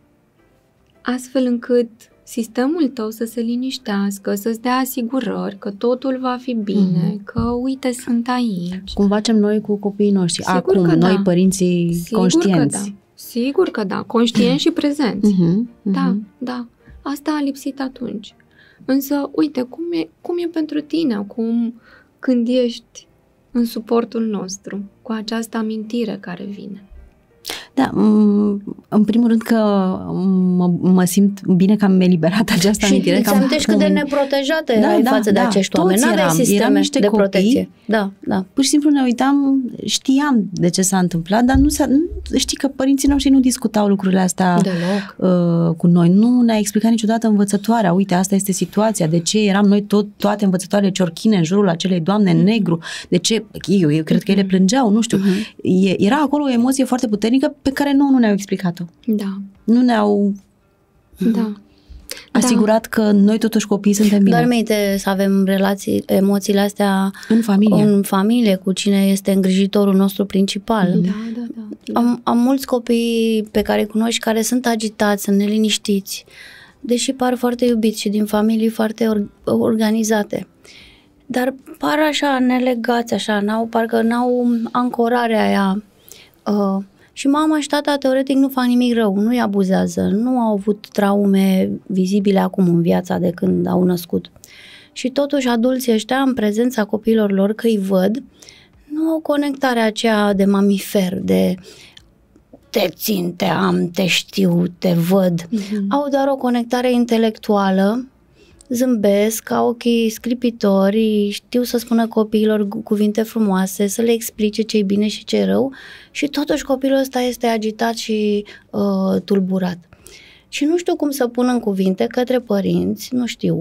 astfel încât sistemul tău să se liniștească, să-ți dea asigurări că totul va fi bine, mm. că uite, sunt aici. Cum facem noi cu copiii noștri. Sigur acum, că noi da. părinții Sigur conștienți. Că da. Sigur că da, conștienți și prezenți. Uh-huh, uh-huh. Da, da. Asta a lipsit atunci. Însă, uite, cum e, cum e pentru tine acum când ești în suportul nostru, cu această amintire care vine? Da, în primul rând că mă, mă simt bine că am eliberat această amintire. Și îți amintești cât de neprotejată da, erai da, față da, de acești oameni. N-aveai sisteme de copii, protecție. Da, da. Pur și simplu ne uitam, știam de ce s-a întâmplat, dar nu, s-a, nu știi că părinții noștri nu discutau lucrurile astea uh, cu noi. Nu ne-a explicat niciodată învățătoarea. Uite, asta este situația. De ce eram noi tot, toate învățătoarele ciorchine în jurul acelei doamne în negru? De ce? Eu, eu cred că ele plângeau, nu știu. Uh-huh. Era acolo o emoție foarte puternică pe care nu, nu ne-au explicat-o. Da. Nu ne-au da. asigurat da. că noi totuși copiii suntem bine. Doar minte să avem relații, emoțiile astea în familie. În familie, cu cine este îngrijitorul nostru principal. Da, da, da. da. Am, am mulți copii pe care îi cunoști care sunt agitați, sunt neliniștiți, deși par foarte iubiți și din familii foarte or, organizate. Dar par așa nelegați, așa, n-au, parcă n-au ancorarea aia. Uh, Și mama și tata, teoretic, nu fac nimic rău, nu-i abuzează, nu au avut traume vizibile acum în viața de când au născut. Și totuși adulții ăștia, în prezența copiilor lor, că îi văd, nu au conectarea aceea de mamifer, de te țin, te am, te știu, te văd. Mm-hmm. Au doar o conectare intelectuală, zâmbesc, au ochii scripitori, știu să spună copiilor cuvinte frumoase, să le explice ce-i bine și ce-i rău și totuși copilul ăsta este agitat și uh, tulburat. Și nu știu cum să pun în cuvinte către părinți, nu știu,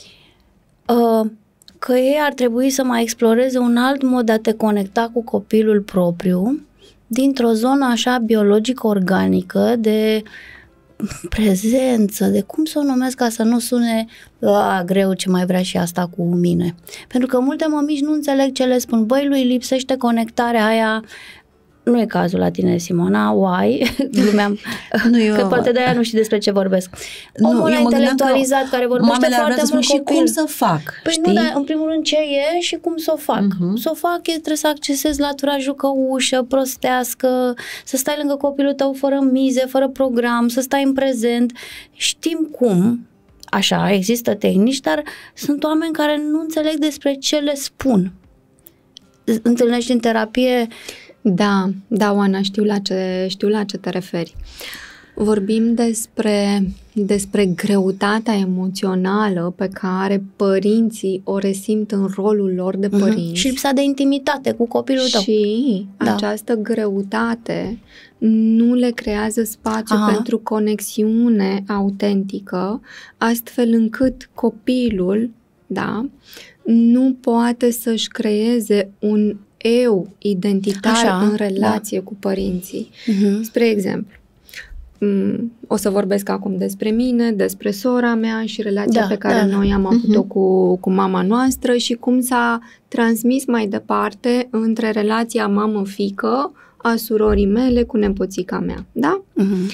uh, că ei ar trebui să mai exploreze un alt mod de a te conecta cu copilul propriu dintr-o zonă așa biologică-organică de prezență, de cum să o numesc ca să nu sune a, greu ce mai vrea și asta cu mine. Pentru că multe mămici nu înțeleg ce le spun. Băi, lui lipsește conectarea aia. Nu e cazul la tine, Simona, uai, glumeam, nu, eu... că poate de-aia nu știi despre ce vorbesc. Omul ăla intelectualizat care vorbește foarte mult și copil. cum să fac, păi știi? nu, dar în primul rând ce e și cum să o fac. Uh-huh. Să o fac e trebuie să accesezi latura jucăușă, prostească, să stai lângă copilul tău fără mize, fără program, să stai în prezent. Știm cum, așa, există tehnici, dar sunt oameni care nu înțeleg despre ce le spun. Întâlnești în terapie... Da, da, Oana, știu la ce, știu la ce te referi. Vorbim despre, despre greutatea emoțională pe care părinții o resimt în rolul lor de părinți. Uh-huh. Și lipsa de intimitate cu copilul tău. Și da. această greutate nu le creează spațiu Aha. pentru conexiune autentică, astfel încât copilul, da, nu poate să-și creeze un eu identitar Așa, în relație da. cu părinții. Uh-huh. Spre exemplu, o să vorbesc acum despre mine, despre sora mea și relația Da, pe care da. noi am avut-o Mhm. cu, cu mama noastră și cum s-a transmis mai departe între relația mamă-fică a surorii mele cu nepoțica mea, da? Mhm.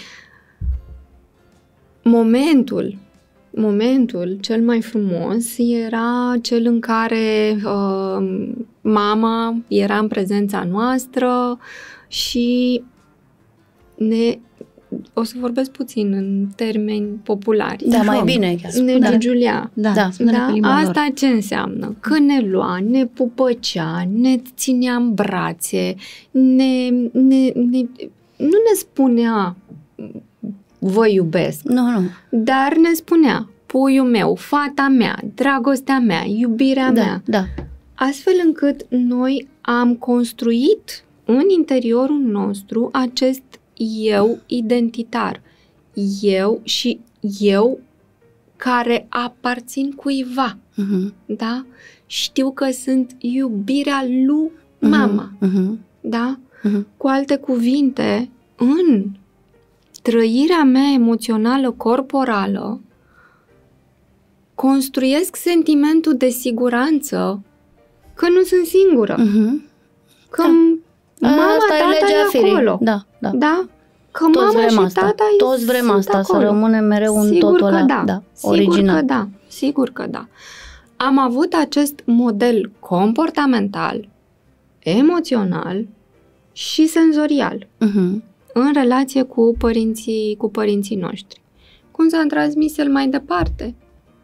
Momentul, momentul cel mai frumos era cel în care uh, mama era în prezența noastră și ne, o să vorbesc puțin în termeni populari. Da, mai rog. bine chiar. Ne Da. giugiulea. Da, Da. spune-ne Da? pe limba lor. Asta ce înseamnă? Că ne lua, ne pupăcea, ne ținea în brațe, ne, ne, ne, nu ne spunea vă iubesc, Nu, nu. dar ne spunea puiul meu, fata mea, dragostea mea, iubirea Da, mea. da. Astfel încât noi am construit în interiorul nostru acest eu identitar. Eu și eu care aparțin cuiva, Mhm. da? Știu că sunt iubirea lui mama, Mhm. da? Mhm. Cu alte cuvinte, în trăirea mea emoțională corporală, construiesc sentimentul de siguranță că nu sunt singură, Mhm. că Da. mama, Asta e tata legea e firii. acolo, Da, da. da? Că Toți mama vrem și asta. tata Toți vrem sunt asta, acolo. să rămânem mereu în Sigur totul că ăla, da. da, Sigur original. că da, sigur că da. Am avut acest model comportamental, emoțional și senzorial Mhm. în relație cu părinții, cu părinții noștri. Cum s-a transmis el mai departe?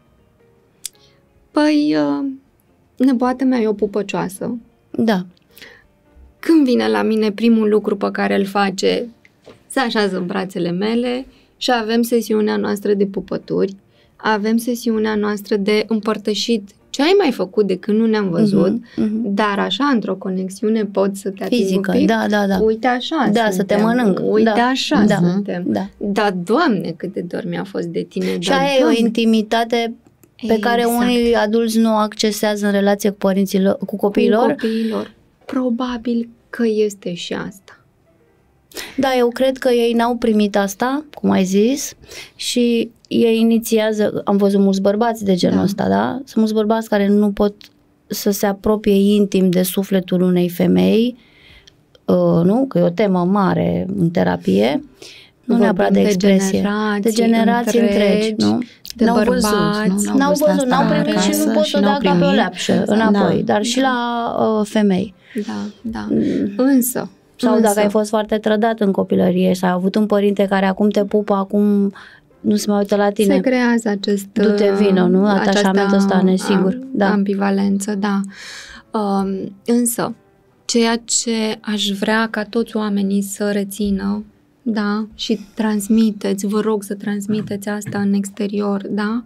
Păi, uh, nepoata mea e o pupăcioasă. Da. Când vine la mine, primul lucru pe care îl face, se așează în brațele mele și avem sesiunea noastră de pupături, avem sesiunea noastră de împărtășit ce ai mai făcut de când nu ne-am văzut, Mhm, mhm. dar așa, într-o conexiune, pot să te ating Fizică, un pic. da, da, da. Uite așa Da, să suntem. te mănânc. Uite Da, așa da, suntem. da. Dar, Doamne, cât de dor mi-a fost de tine. Și dar, aia e o Doamne. intimitate pe care Exact. unii adulți nu o accesează în relație cu părinților, cu copiilor. Cu copiilor. Probabil că este și asta. Da, eu cred că ei n-au primit asta, cum ai zis, și ei inițiază, am văzut mulți bărbați de genul Da. ăsta, da? Sunt mulți bărbați care nu pot să se apropie intim de sufletul unei femei, uh, nu? Că e o temă mare în terapie, nu Vorbim neapărat de de expresie. generații De generații întregi, întregi, nu? de N-au văzut, bărbați. nu? N-au văzut, n-au asta primit și acasă nu pot și să n-au dea ca pe o primit. leapșă înapoi, Da. dar și la uh, femei. Da, da. Însă, Sau însă, dacă ai fost foarte trădat în copilărie și ai avut un părinte care acum te pupă, acum nu se mai uită la tine. se creează acest... Du-te vină, nu? Atașamentul această ăsta nesigur. am- Da. ambivalență, da. Um, însă, ceea ce aș vrea ca toți oamenii să rețină, da, și transmiteți, vă rog să transmiteți asta în exterior, da,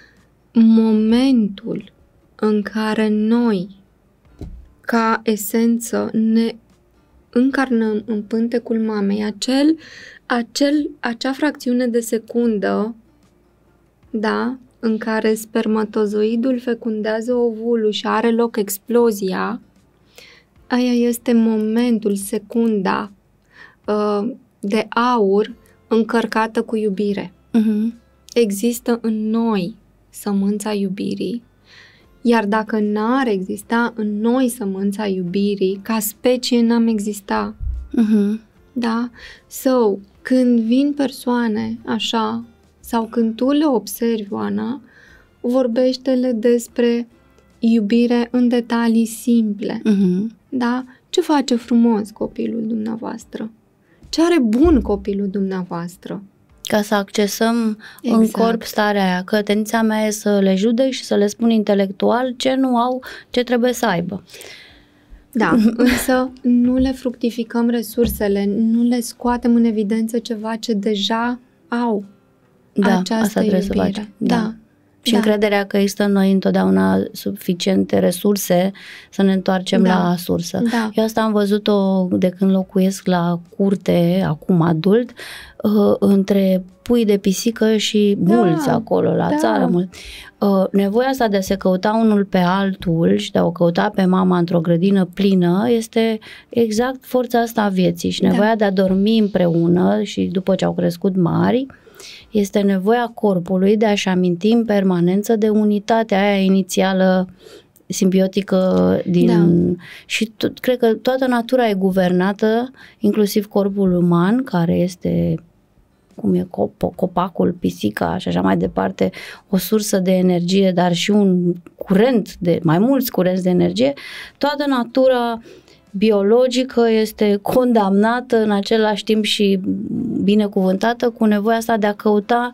momentul în care noi, ca esență, ne încarnăm în pântecul mamei, acel, acel, acea fracțiune de secundă, da, în care spermatozoidul fecundează ovulul și are loc explozia, aia este momentul, secunda uh, de aur încărcată cu iubire. Mhm. Există în noi sămânța iubirii, iar dacă n-ar exista în noi sămânța iubirii, ca specie n-am exista. Mhm. Da? So, când vin persoane așa, sau când tu le observi, Oana, vorbește-le despre iubire în detalii simple. Mhm. Da? Ce face frumos copilul dumneavoastră? Ce are bun copilul dumneavoastră? Ca să accesăm în Exact. corp starea aia, că tendința mea e să le judec și să le spun intelectual ce nu au, ce trebuie să aibă. Da, însă nu le fructificăm resursele, nu le scoatem în evidență ceva ce deja au Da, această asta trebuie iubire. să faci. Da. Da. și Da. încrederea că există în noi întotdeauna suficiente resurse să ne întoarcem Da. la sursă. Da. Eu asta am văzut-o de când locuiesc la curte, acum adult, uh, între pui de pisică și Da. mulți acolo la Da. țară. Mult. Uh, nevoia asta de a se căuta unul pe altul și de a o căuta pe mama într-o grădină plină este exact forța asta a vieții și nevoia Da. de a dormi împreună și după ce au crescut mari, este nevoia corpului de a-și aminti în permanență de unitatea aia inițială simbiotică din... Da. Și tot, cred că toată natura e guvernată, inclusiv corpul uman, care este, cum e cop- copacul, pisica și așa mai departe, o sursă de energie, dar și un curent, de mai mulți curenți de energie. Toată natura biologică este condamnată în același timp și binecuvântată cu nevoia asta de a căuta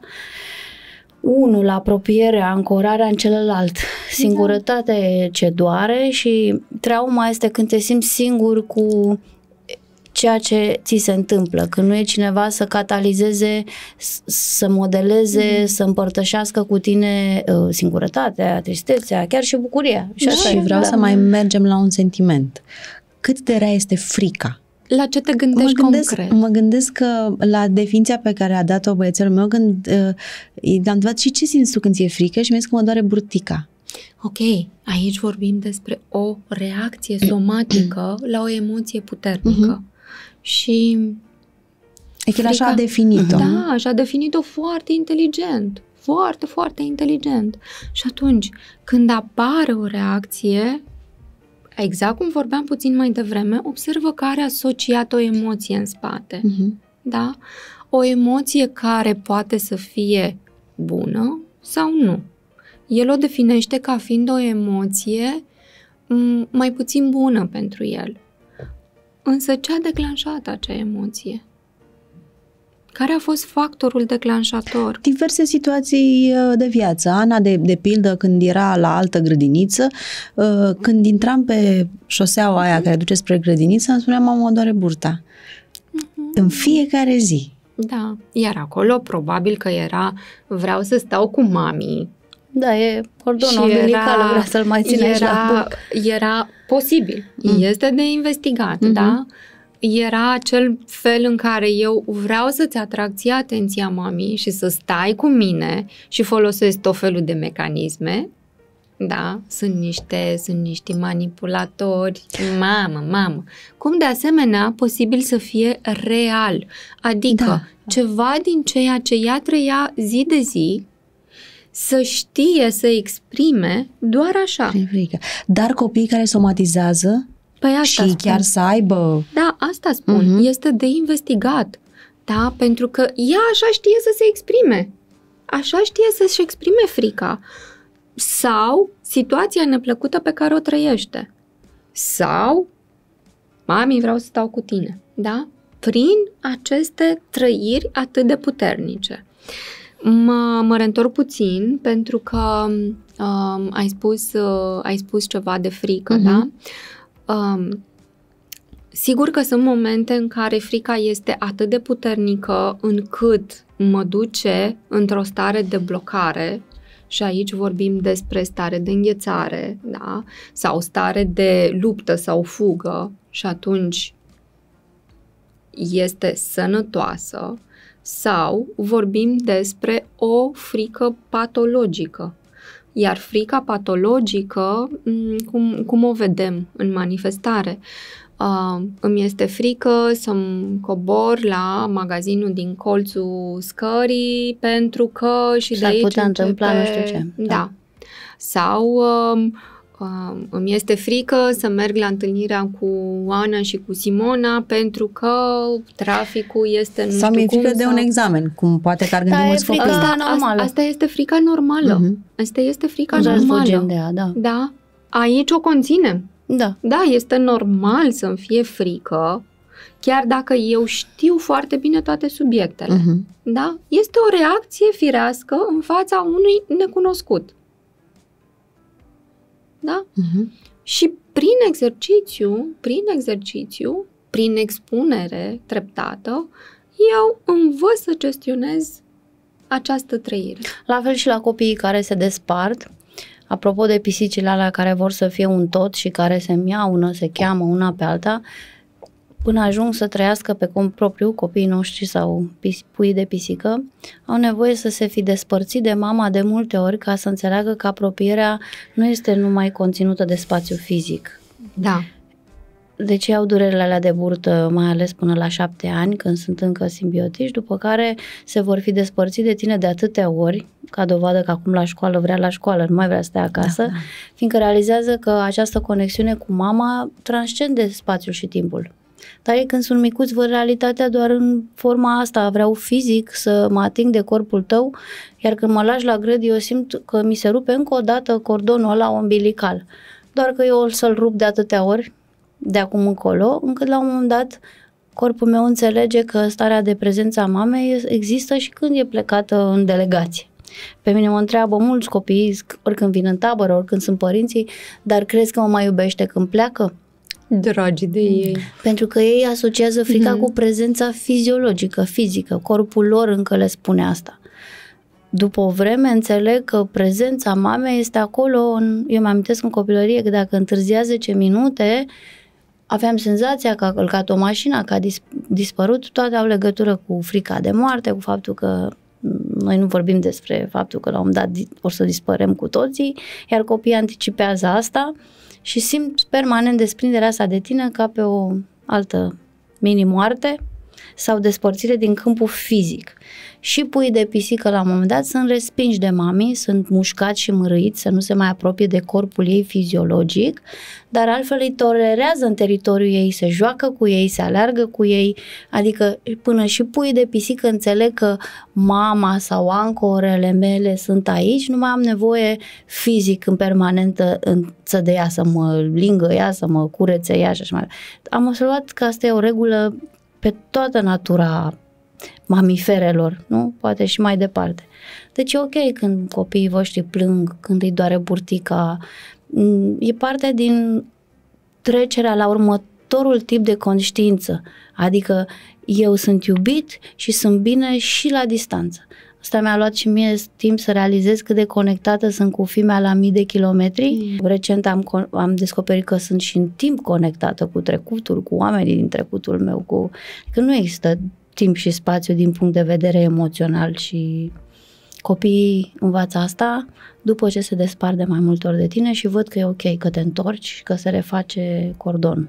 unul, apropierea, ancorarea în celălalt. Singurătatea e ce doare și trauma este când te simți singur cu ceea ce ți se întâmplă, când nu e cineva să catalizeze, să modeleze, mm. să împărtășească cu tine uh, singurătatea, tristețea, chiar și bucuria. Și, Da, asta și e, vreau da. să mai mergem la un sentiment. Cât de rea este frica? La ce te Mă gândești gândesc, concret? mă gândesc că la definiția pe care a dat-o băiețelul meu când uh, i-am întrebat și ce simți tu când ți-e frică și mi-a zis că mă doare burtica. Ok, aici vorbim despre o reacție somatică la o emoție puternică. Și E că el așa a frica- definit-o. da, așa a definit-o foarte inteligent, foarte, foarte inteligent. Și atunci, când apare o reacție, exact cum vorbeam puțin mai devreme, observă că are asociat o emoție în spate. Mhm. Da? O emoție care poate să fie bună sau nu. El o definește ca fiind o emoție m, mai puțin bună pentru el. Însă ce a declanșat acea emoție? Care a fost factorul declanșator? Diverse situații uh, de viață. Ana, de, de pildă, când era la altă grădiniță, uh, când intram pe șoseaua aia care duce spre grădiniță, îmi spunea, mama, mă doare burta. Uh-huh. În fiecare zi. Da, iar acolo probabil că era vreau să stau cu mami. Da, e cordonul Și umbilical, era- vrea să-l mai ține aici la era, burcă. era posibil, Mm. este de investigat, Mhm. da? Era acel fel în care eu vreau să-ți atrag ție atenția, mami, și să stai cu mine și folosesc tot felul de mecanisme. Da, sunt niște, sunt niște manipulatori, mamă, mamă. Cum de asemenea posibil să fie real, adică Da. ceva din ceea ce ea trăia zi de zi, să știe, să exprime doar așa. Prin frică. Dar copiii care somatizează Păi asta și spun. chiar să aibă... Da, asta spun. Mhm. Este de investigat. Da, pentru că ea așa știe să se exprime. Așa știe să-și exprime frica. Sau situația neplăcută pe care o trăiește. Sau, mami, vreau să stau cu tine. Da? Prin aceste trăiri atât de puternice. Mă, mă reîntorc puțin pentru că um, ai, spus, uh, ai spus ceva de frică, Mhm. da? Um, sigur că sunt momente în care frica este atât de puternică încât mă duce într-o stare de blocare și aici vorbim despre stare de înghețare, da? Sau stare de luptă sau fugă și atunci este sănătoasă, sau vorbim despre o frică patologică. Iar frica patologică, cum, cum o vedem în manifestare? Uh, îmi este frică să-mi cobor la magazinul din colțul scării pentru că și S-ar de aici putea începe... întâmpla nu știu ce. Da. Da. Sau uh, uh, îmi este frică să merg la întâlnirea cu Ana și cu Simona pentru că traficul este nu Sau știu mi-e cum. frică de sau... un examen, cum poate că ar gândi Da, e mulți frică copii. Asta, normală. asta, asta este frica normală. Mhm. Asta este frica Nu să normală. fugim de ea, da. Da? Aici o conținem. Da. Da, este normal să-mi fie frică, chiar dacă eu știu foarte bine toate subiectele. Mhm. Da? Este o reacție firească în fața unui necunoscut. Da? Mhm. Și prin exercițiu, prin exercițiu, prin expunere treptată, eu învăț să gestionez această trăire. La fel și la copiii care se despart. Apropo de pisicile alea care vor să fie un tot și care se miaună, se cheamă una pe alta, până ajung să trăiască pe cont propriu, copiii noștri sau pui de pisică, au nevoie să se fi despărțit de mama de multe ori ca să înțeleagă că apropierea nu este numai conținută de spațiu fizic. Da. De ce au durerile alea de burtă, mai ales până la șapte ani, când sunt încă simbiotici, după care se vor fi despărțit de tine de atâtea ori, ca dovadă că acum la școală vrea la școală, nu mai vrea să stea acasă, da, da. Fiindcă realizează că această conexiune cu mama transcende spațiul și timpul. Dar ei când sunt micuți văd realitatea doar în forma asta, vreau fizic să mă ating de corpul tău, iar când mă lași la grădi eu simt că mi se rupe încă o dată cordonul ăla umbilical. Doar că eu o să-l rup de atâtea ori, de acum încolo, încât la un moment dat corpul meu înțelege că starea de prezență a mamei există și când e plecată în delegație. Pe mine mă întreabă mulți copii, oricând vin în tabără, oricând sunt părinții, dar crezi că mă mai iubește când pleacă? Dragi de ei. Pentru că ei asociază frica mm-hmm. cu prezența fiziologică, fizică. Corpul lor încă le spune asta. După o vreme înțeleg că prezența mamei este acolo. În, eu mi-amintesc în copilărie că dacă întârzia zece minute, aveam senzația că a călcat o mașină, că a dis- dispărut. Toate au legătură cu frica de moarte, cu faptul că noi nu vorbim despre faptul că la un moment dat o să dispărem cu toții, iar copiii anticipează asta și simt permanent desprinderea asta de tine ca pe o altă mini-moarte sau despărțire din câmpul fizic. Și puii de pisică la un moment dat sunt respinși de mami, sunt mușcați și mărâiți să nu se mai apropie de corpul ei fiziologic, dar altfel îi tolerează în teritoriul ei, se joacă cu ei, se aleargă cu ei, adică până și puii de pisică înțeleg că mama sau ancorele mele sunt aici, nu mai am nevoie fizic în permanentă să de ea, să mă lingă ea, să mă curețe ea și așa mai. Am observat că asta e o regulă pe toată natura mamiferelor, nu? Poate și mai departe. Deci e ok când copiii voștri plâng, când îi doare burtica, e parte din trecerea la următorul tip de conștiință, adică eu sunt iubit și sunt bine și la distanță. Asta mi-a luat și mie timp să realizez cât de conectată sunt cu fimea la mii de kilometri. Mm. Recent am, am descoperit că sunt și în timp conectată cu trecutul, cu oamenii din trecutul meu, cu că nu există timp și spațiu din punct de vedere emoțional și copiii învață asta după ce se despart de mai multe ori de tine și văd că e ok, că te întorci și că se reface cordon.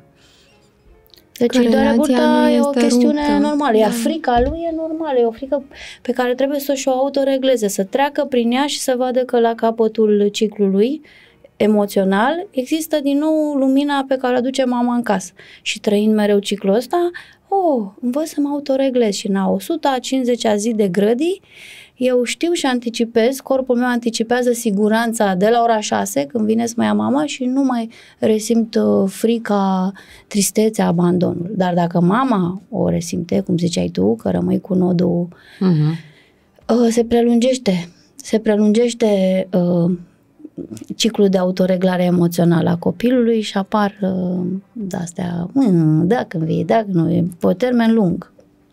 Deci îi doare burta, e o chestiune ruptă. Normală, iar da. Frica lui e normală, e o frică pe care trebuie să și o autoregleze, să treacă prin ea și să vadă că la capătul ciclului emoțional există din nou lumina pe care o aduce mama în casă. Și trăind mereu ciclul ăsta, oh, învăț să mă autoreglez și în a o sută cincizecea zi de grădii, eu știu și anticipez, corpul meu anticipează siguranța de la ora șase când vine să mă ia mama și nu mai resimt uh, frica, tristețea, abandonul. Dar dacă mama o resimte, cum ziceai tu, că rămâi cu nodul, uh-huh. uh, se prelungește, se prelungește uh, ciclul de autoreglare emoțională a copilului și apar uh, de-astea, mmm, dacă vii, dacă nu, e pe termen lung.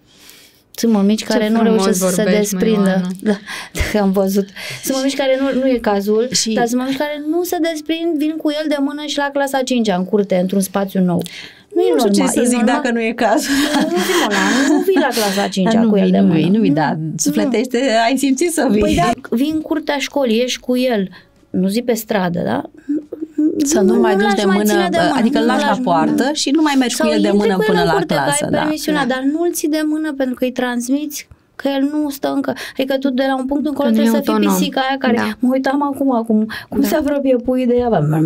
Sunt mămici care nu reușesc să se desprindă. Da, am văzut. Sunt mămici care nu, nu e cazul, și... dar sunt mămici care nu se desprind, vin cu el de mână și la clasa a cincea, în curte, într-un spațiu nou. Nu, nu e normal. Ce să e zic normal. Dacă nu e cazul. Nu, nu, nu, nu vii la clasa a cincea cu el vii, de mână. Nu vii, nu vii, da. Sufletește, ai simțit să vii. Păi da, vii în curtea școlii, ești cu el, nu zi pe stradă, da? Să nu, nu mai duci de mână, de mână, adică îl lași la poartă și nu mai mergi sau cu el de mână până la curte, clasă. Ai permisiunea, da. Dar nu îl ții de mână pentru că îi transmiți că el nu stă încă, adică tu de la un punct încolo trebuie să fii pisica aia care, da. Mă uitam acum, acum cum da. Se apropie puii de ea,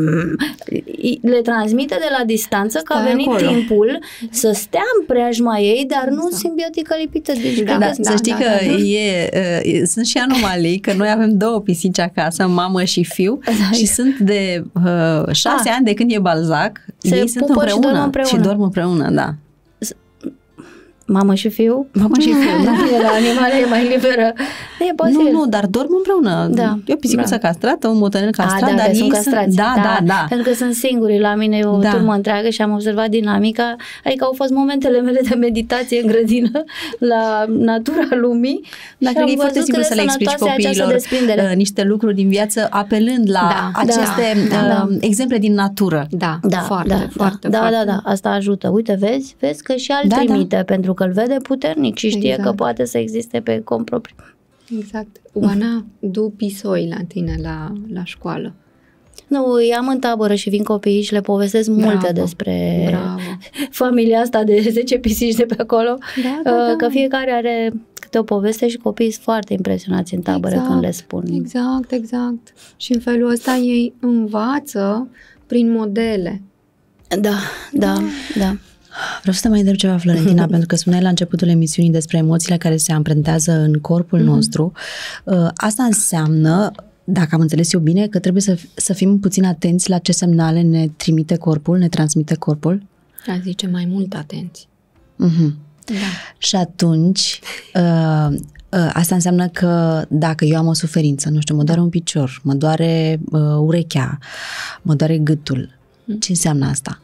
le transmite de la distanță că a venit acolo. Timpul să stea în preajma ei, dar nu da. Simbiotică lipită. Deci da, da, să știi da, că da, da. E, e, sunt și anomalii, că noi avem două pisici acasă, mamă și fiu, da, și e. Sunt de uh, șase a. ani de când e Balzac, se ei sunt împreună și dorm împreună, și dorm împreună, da. mamă și fiu? Mamă și fiu, da. La animale e mai liberă. E posibil. Nu, nu, dar dorm împreună. Da. E o pisicuță Da. castrată, un motanel castrat, A, da, dar că ei sunt castrați. Da, da, da. Pentru că sunt singuri la mine, e o Da. turmă întreagă și am observat dinamica. Adică au fost momentele mele de meditație în grădină, la natura lumii. Dar și cred că am e foarte văzut simplu cât să de le explici sănătoasă e această copiilor desprindere. uh, niște lucruri din viață, apelând la Da, aceste da, da. uh, exemple din natură. Da, Da, foarte, da, foarte, da, foarte. da, da, asta ajută. Uite, vezi, vezi că și el Da, trimite, pentru că îl vede puternic și știe Exact. că poate să existe pe cont propriu. Exact. Oana, du pisoi la tine la, la școală. Nu, îi am în tabără și vin copiii și le povestesc Bravo, multe despre bravo. familia asta de zece pisici de pe acolo, Da, da, da. că fiecare are câte o poveste și copiii sunt foarte impresionați în tabără Exact, când le spun. Exact, exact. Și în felul ăsta ei învață prin modele. Da, da, da. Vreau să te mai întreb ceva, Florentina, pentru că spuneai la începutul emisiunii despre emoțiile care se amprentează în corpul mm-hmm. nostru. Asta înseamnă, dacă am înțeles eu bine, că trebuie să, să fim puțin atenți la ce semnale ne trimite corpul, ne transmite corpul? A zice mai mult atenți. Mm-hmm. Da. Și atunci, uh, uh, asta înseamnă că dacă eu am o suferință, nu știu, mă doare un picior, mă doare uh, urechea, mă doare gâtul, mm. ce înseamnă asta?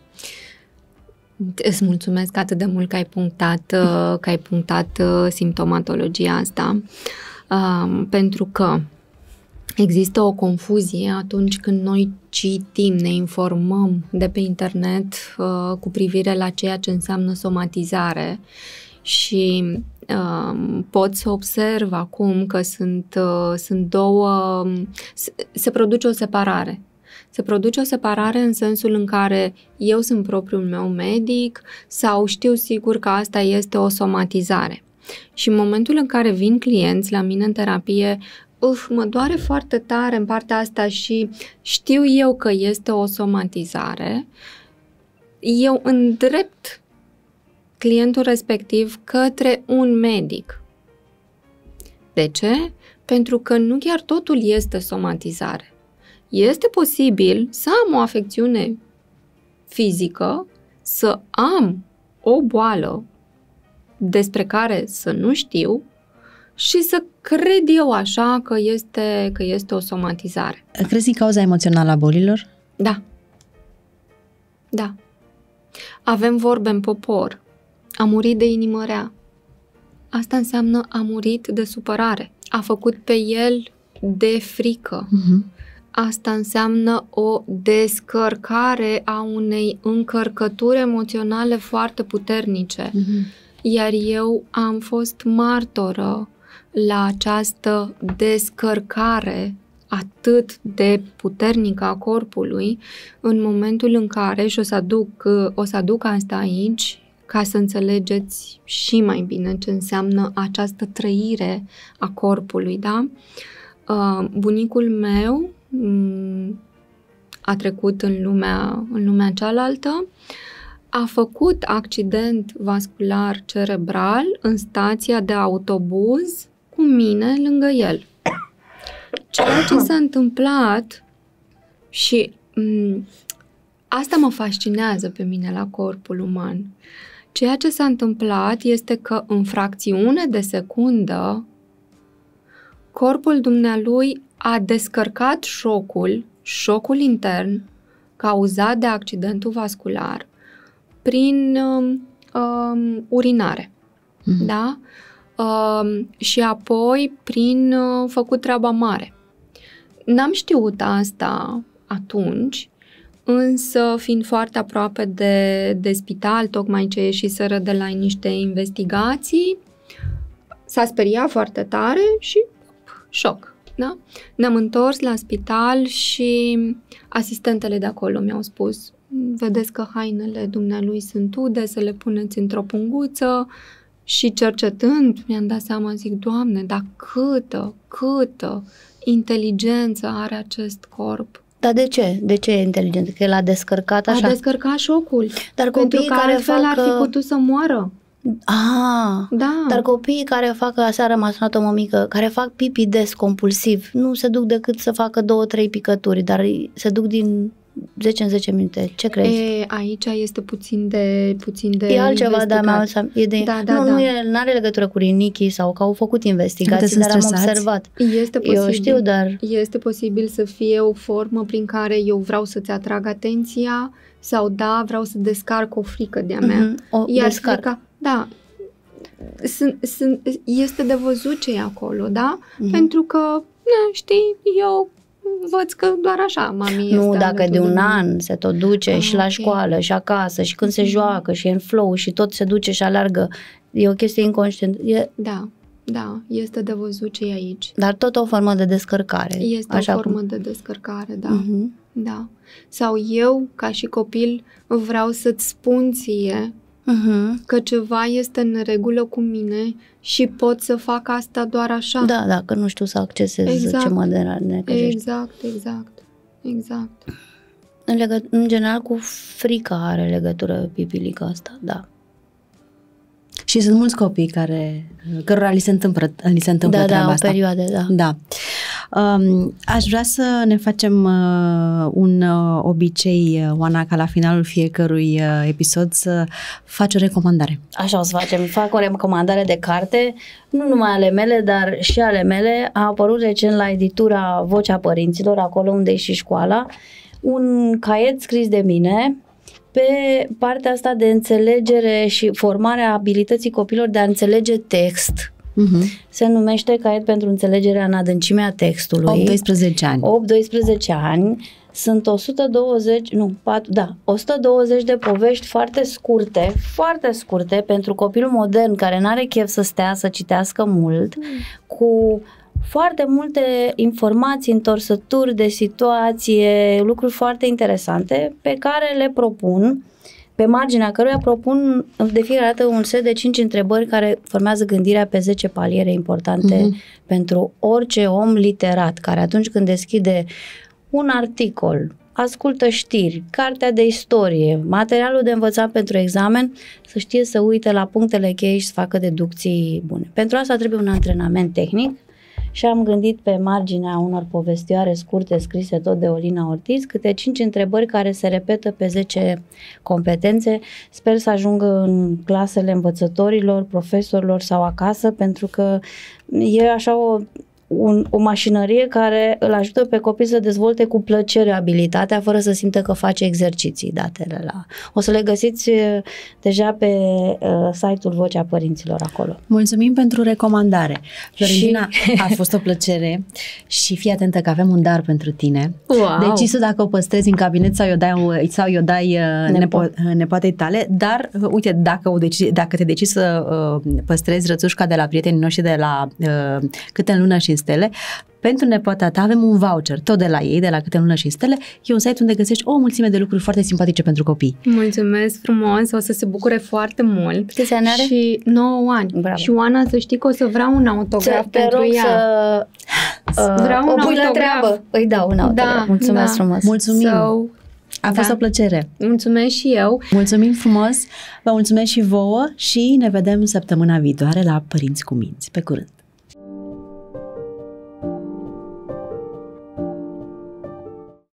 Îți mulțumesc atât de mult că ai punctat, că ai punctat simptomatologia asta, um, pentru că există o confuzie atunci când noi citim, ne informăm de pe internet uh, cu privire la ceea ce înseamnă somatizare și uh, pot să observ acum că sunt, uh, sunt două, se, se produce o separare. Se produce o separare în sensul în care eu sunt propriul meu medic sau știu sigur că asta este o somatizare. Și în momentul în care vin clienți la mine în terapie, uf, mă doare foarte tare în partea asta și știu eu că este o somatizare, eu îndrept clientul respectiv către un medic. De ce? Pentru că nu chiar totul este somatizare. Este posibil să am o afecțiune fizică, să am o boală despre care să nu știu și să cred eu așa că este, că este o somatizare. Crezi în cauza emoțională a bolilor? Da. Da. Avem vorbe în popor. A murit de inimă rea. Asta înseamnă a murit de supărare. A făcut pe el de frică. Uh-huh. Asta înseamnă o descărcare a unei încărcături emoționale foarte puternice. Uh-huh. Iar eu am fost martoră la această descărcare atât de puternică a corpului în momentul în care, și o să aduc, o să aduc asta aici, ca să înțelegeți și mai bine ce înseamnă această trăire a corpului, da? Bunicul meu a trecut în lumea, în lumea cealaltă, a făcut accident vascular cerebral în stația de autobuz cu mine lângă el. Ceea ce s-a întâmplat și m- asta mă fascinează pe mine la corpul uman. Ceea ce s-a întâmplat este că în fracțiune de secundă corpul dumnealui a descărcat șocul, șocul intern cauzat de accidentul vascular prin um, um, urinare, mm. da? Um, și apoi prin uh, făcut treaba mare. N-am știut asta atunci, însă fiind foarte aproape de, de spital, tocmai ce ieșiseră de la niște investigații, s-a speriat foarte tare și șoc. Da? Ne-am întors la spital și asistentele de acolo mi-au spus: vedeți că hainele dumnealui sunt ude, să le puneți într-o punguță. Și cercetând, mi-am dat seama, zic, Doamne, dar câtă, câtă inteligență are acest corp. Dar de ce? De ce e inteligent? Că el a descărcat așa? A descărcat șocul. Dar pentru copiii că care altfel fac... ar fi putut să moară. Ah, da. Dar copiii care fac, aseară m-a sunat o mămică, care fac pipi des, compulsiv, nu se duc decât să facă două, trei picături, dar se duc din zece în zece minute. Ce crezi? E, aici este puțin de puțin de E altceva, da, mi-am, e de, da, da, nu, da. nu e, n-are legătură cu rinichii sau că au făcut investigații, dar am observat. Este posibil, eu știu, dar... Este posibil să fie o formă prin care eu vreau să-ți atrag atenția sau da, vreau să descarc o frică de-a mea. Mm-hmm, o Iar descarc. frica, da, sunt, sunt, este de văzut ce e acolo, da? Mm-hmm. Pentru că, ne, știi, eu văd că doar așa mami este. Nu, dacă de un de an se tot duce ah, și la okay. școală și acasă și când se joacă și e în flow și tot se duce și alergă, e o chestie inconștientă. E... Da, da, este de văzut ce e aici. Dar tot o formă de descărcare. Este așa o formă cum... de descărcare, da. Uh-huh. Da. Sau eu, ca și copil, vreau să-ți spun ție uh-huh. că ceva este în regulă cu mine și pot să fac asta doar așa. Da, dacă nu știu să accesez exact. ce mă necăjește. Exact, exact, exact. În, legă- în general cu frica are legătură pipilica asta, da. Și sunt mulți copii care, cărora li se întâmplă, li se întâmplă da, treaba da, asta. o perioadă, da. Da. Um, aș vrea să ne facem uh, un uh, obicei, uh, Oana, ca la finalul fiecărui uh, episod să faci o recomandare. Așa o să facem. Fac o recomandare de carte, nu numai ale mele, dar și ale mele. A apărut recent la editura Vocea Părinților, acolo unde e și școala, un caiet scris de mine pe partea asta de înțelegere și formarea abilității copilor de a înțelege text. Uh-huh. Se numește Caiet pentru înțelegerea în adâncimea textului. opt doisprezece ani. opt doisprezece ani. Sunt o sută douăzeci, nu, patru, da, o sută douăzeci de povești foarte scurte, foarte scurte pentru copilul modern care n-are chef să stea să citească mult, mm. cu foarte multe informații, întorsături de situație, lucruri foarte interesante pe care le propun, pe marginea căruia propun de fiecare dată un set de cinci întrebări care formează gândirea pe zece paliere importante mm-hmm. pentru orice om literat, care atunci când deschide un articol, ascultă știri, cartea de istorie, materialul de învățat pentru examen, să știe să uite la punctele cheie și să facă deducții bune. Pentru asta trebuie un antrenament tehnic și am gândit pe marginea unor povestioare scurte scrise tot de Olina Ortiz, câte cinci întrebări care se repetă pe zece competențe. Sper să ajungă în clasele învățătorilor, profesorilor sau acasă, pentru că e așa o Un, o mașinărie care îl ajută pe copil să dezvolte cu plăcere abilitatea fără să simtă că face exerciții datele la... O să le găsiți deja pe uh, site-ul Vocea Părinților acolo. Mulțumim pentru recomandare. Florentina, și... a fost o plăcere și fii atentă că avem un dar pentru tine. Wow. Decisul dacă o păstrezi în cabinet sau o dai, sau o dai Nepo. nepo- nepoatei tale, dar uite, dacă, o deci, dacă te decizi să uh, păstrezi rățușca de la prietenii noștri de la uh, Câte în lună și în stele, pentru nepoata ta avem un voucher, tot de la ei, de la Câte în lună și în stele. E un site unde găsești o mulțime de lucruri foarte simpatice pentru copii. Mulțumesc frumos, o să se bucure foarte mult. Câți ani are? Și nouă ani. Bravo. Și Oana, să știi că o să vreau un autograf te pentru rog ea. să uh, vreau un o pui la autograf. treabă. Îi dau un autograf. Da, Mulțumesc da. frumos. Mulțumim! So, A fost da. o plăcere! Mulțumesc și eu! Mulțumim frumos! Vă mulțumesc și vouă și ne vedem săptămâna viitoare la Părinți cu Minți. Pe curând!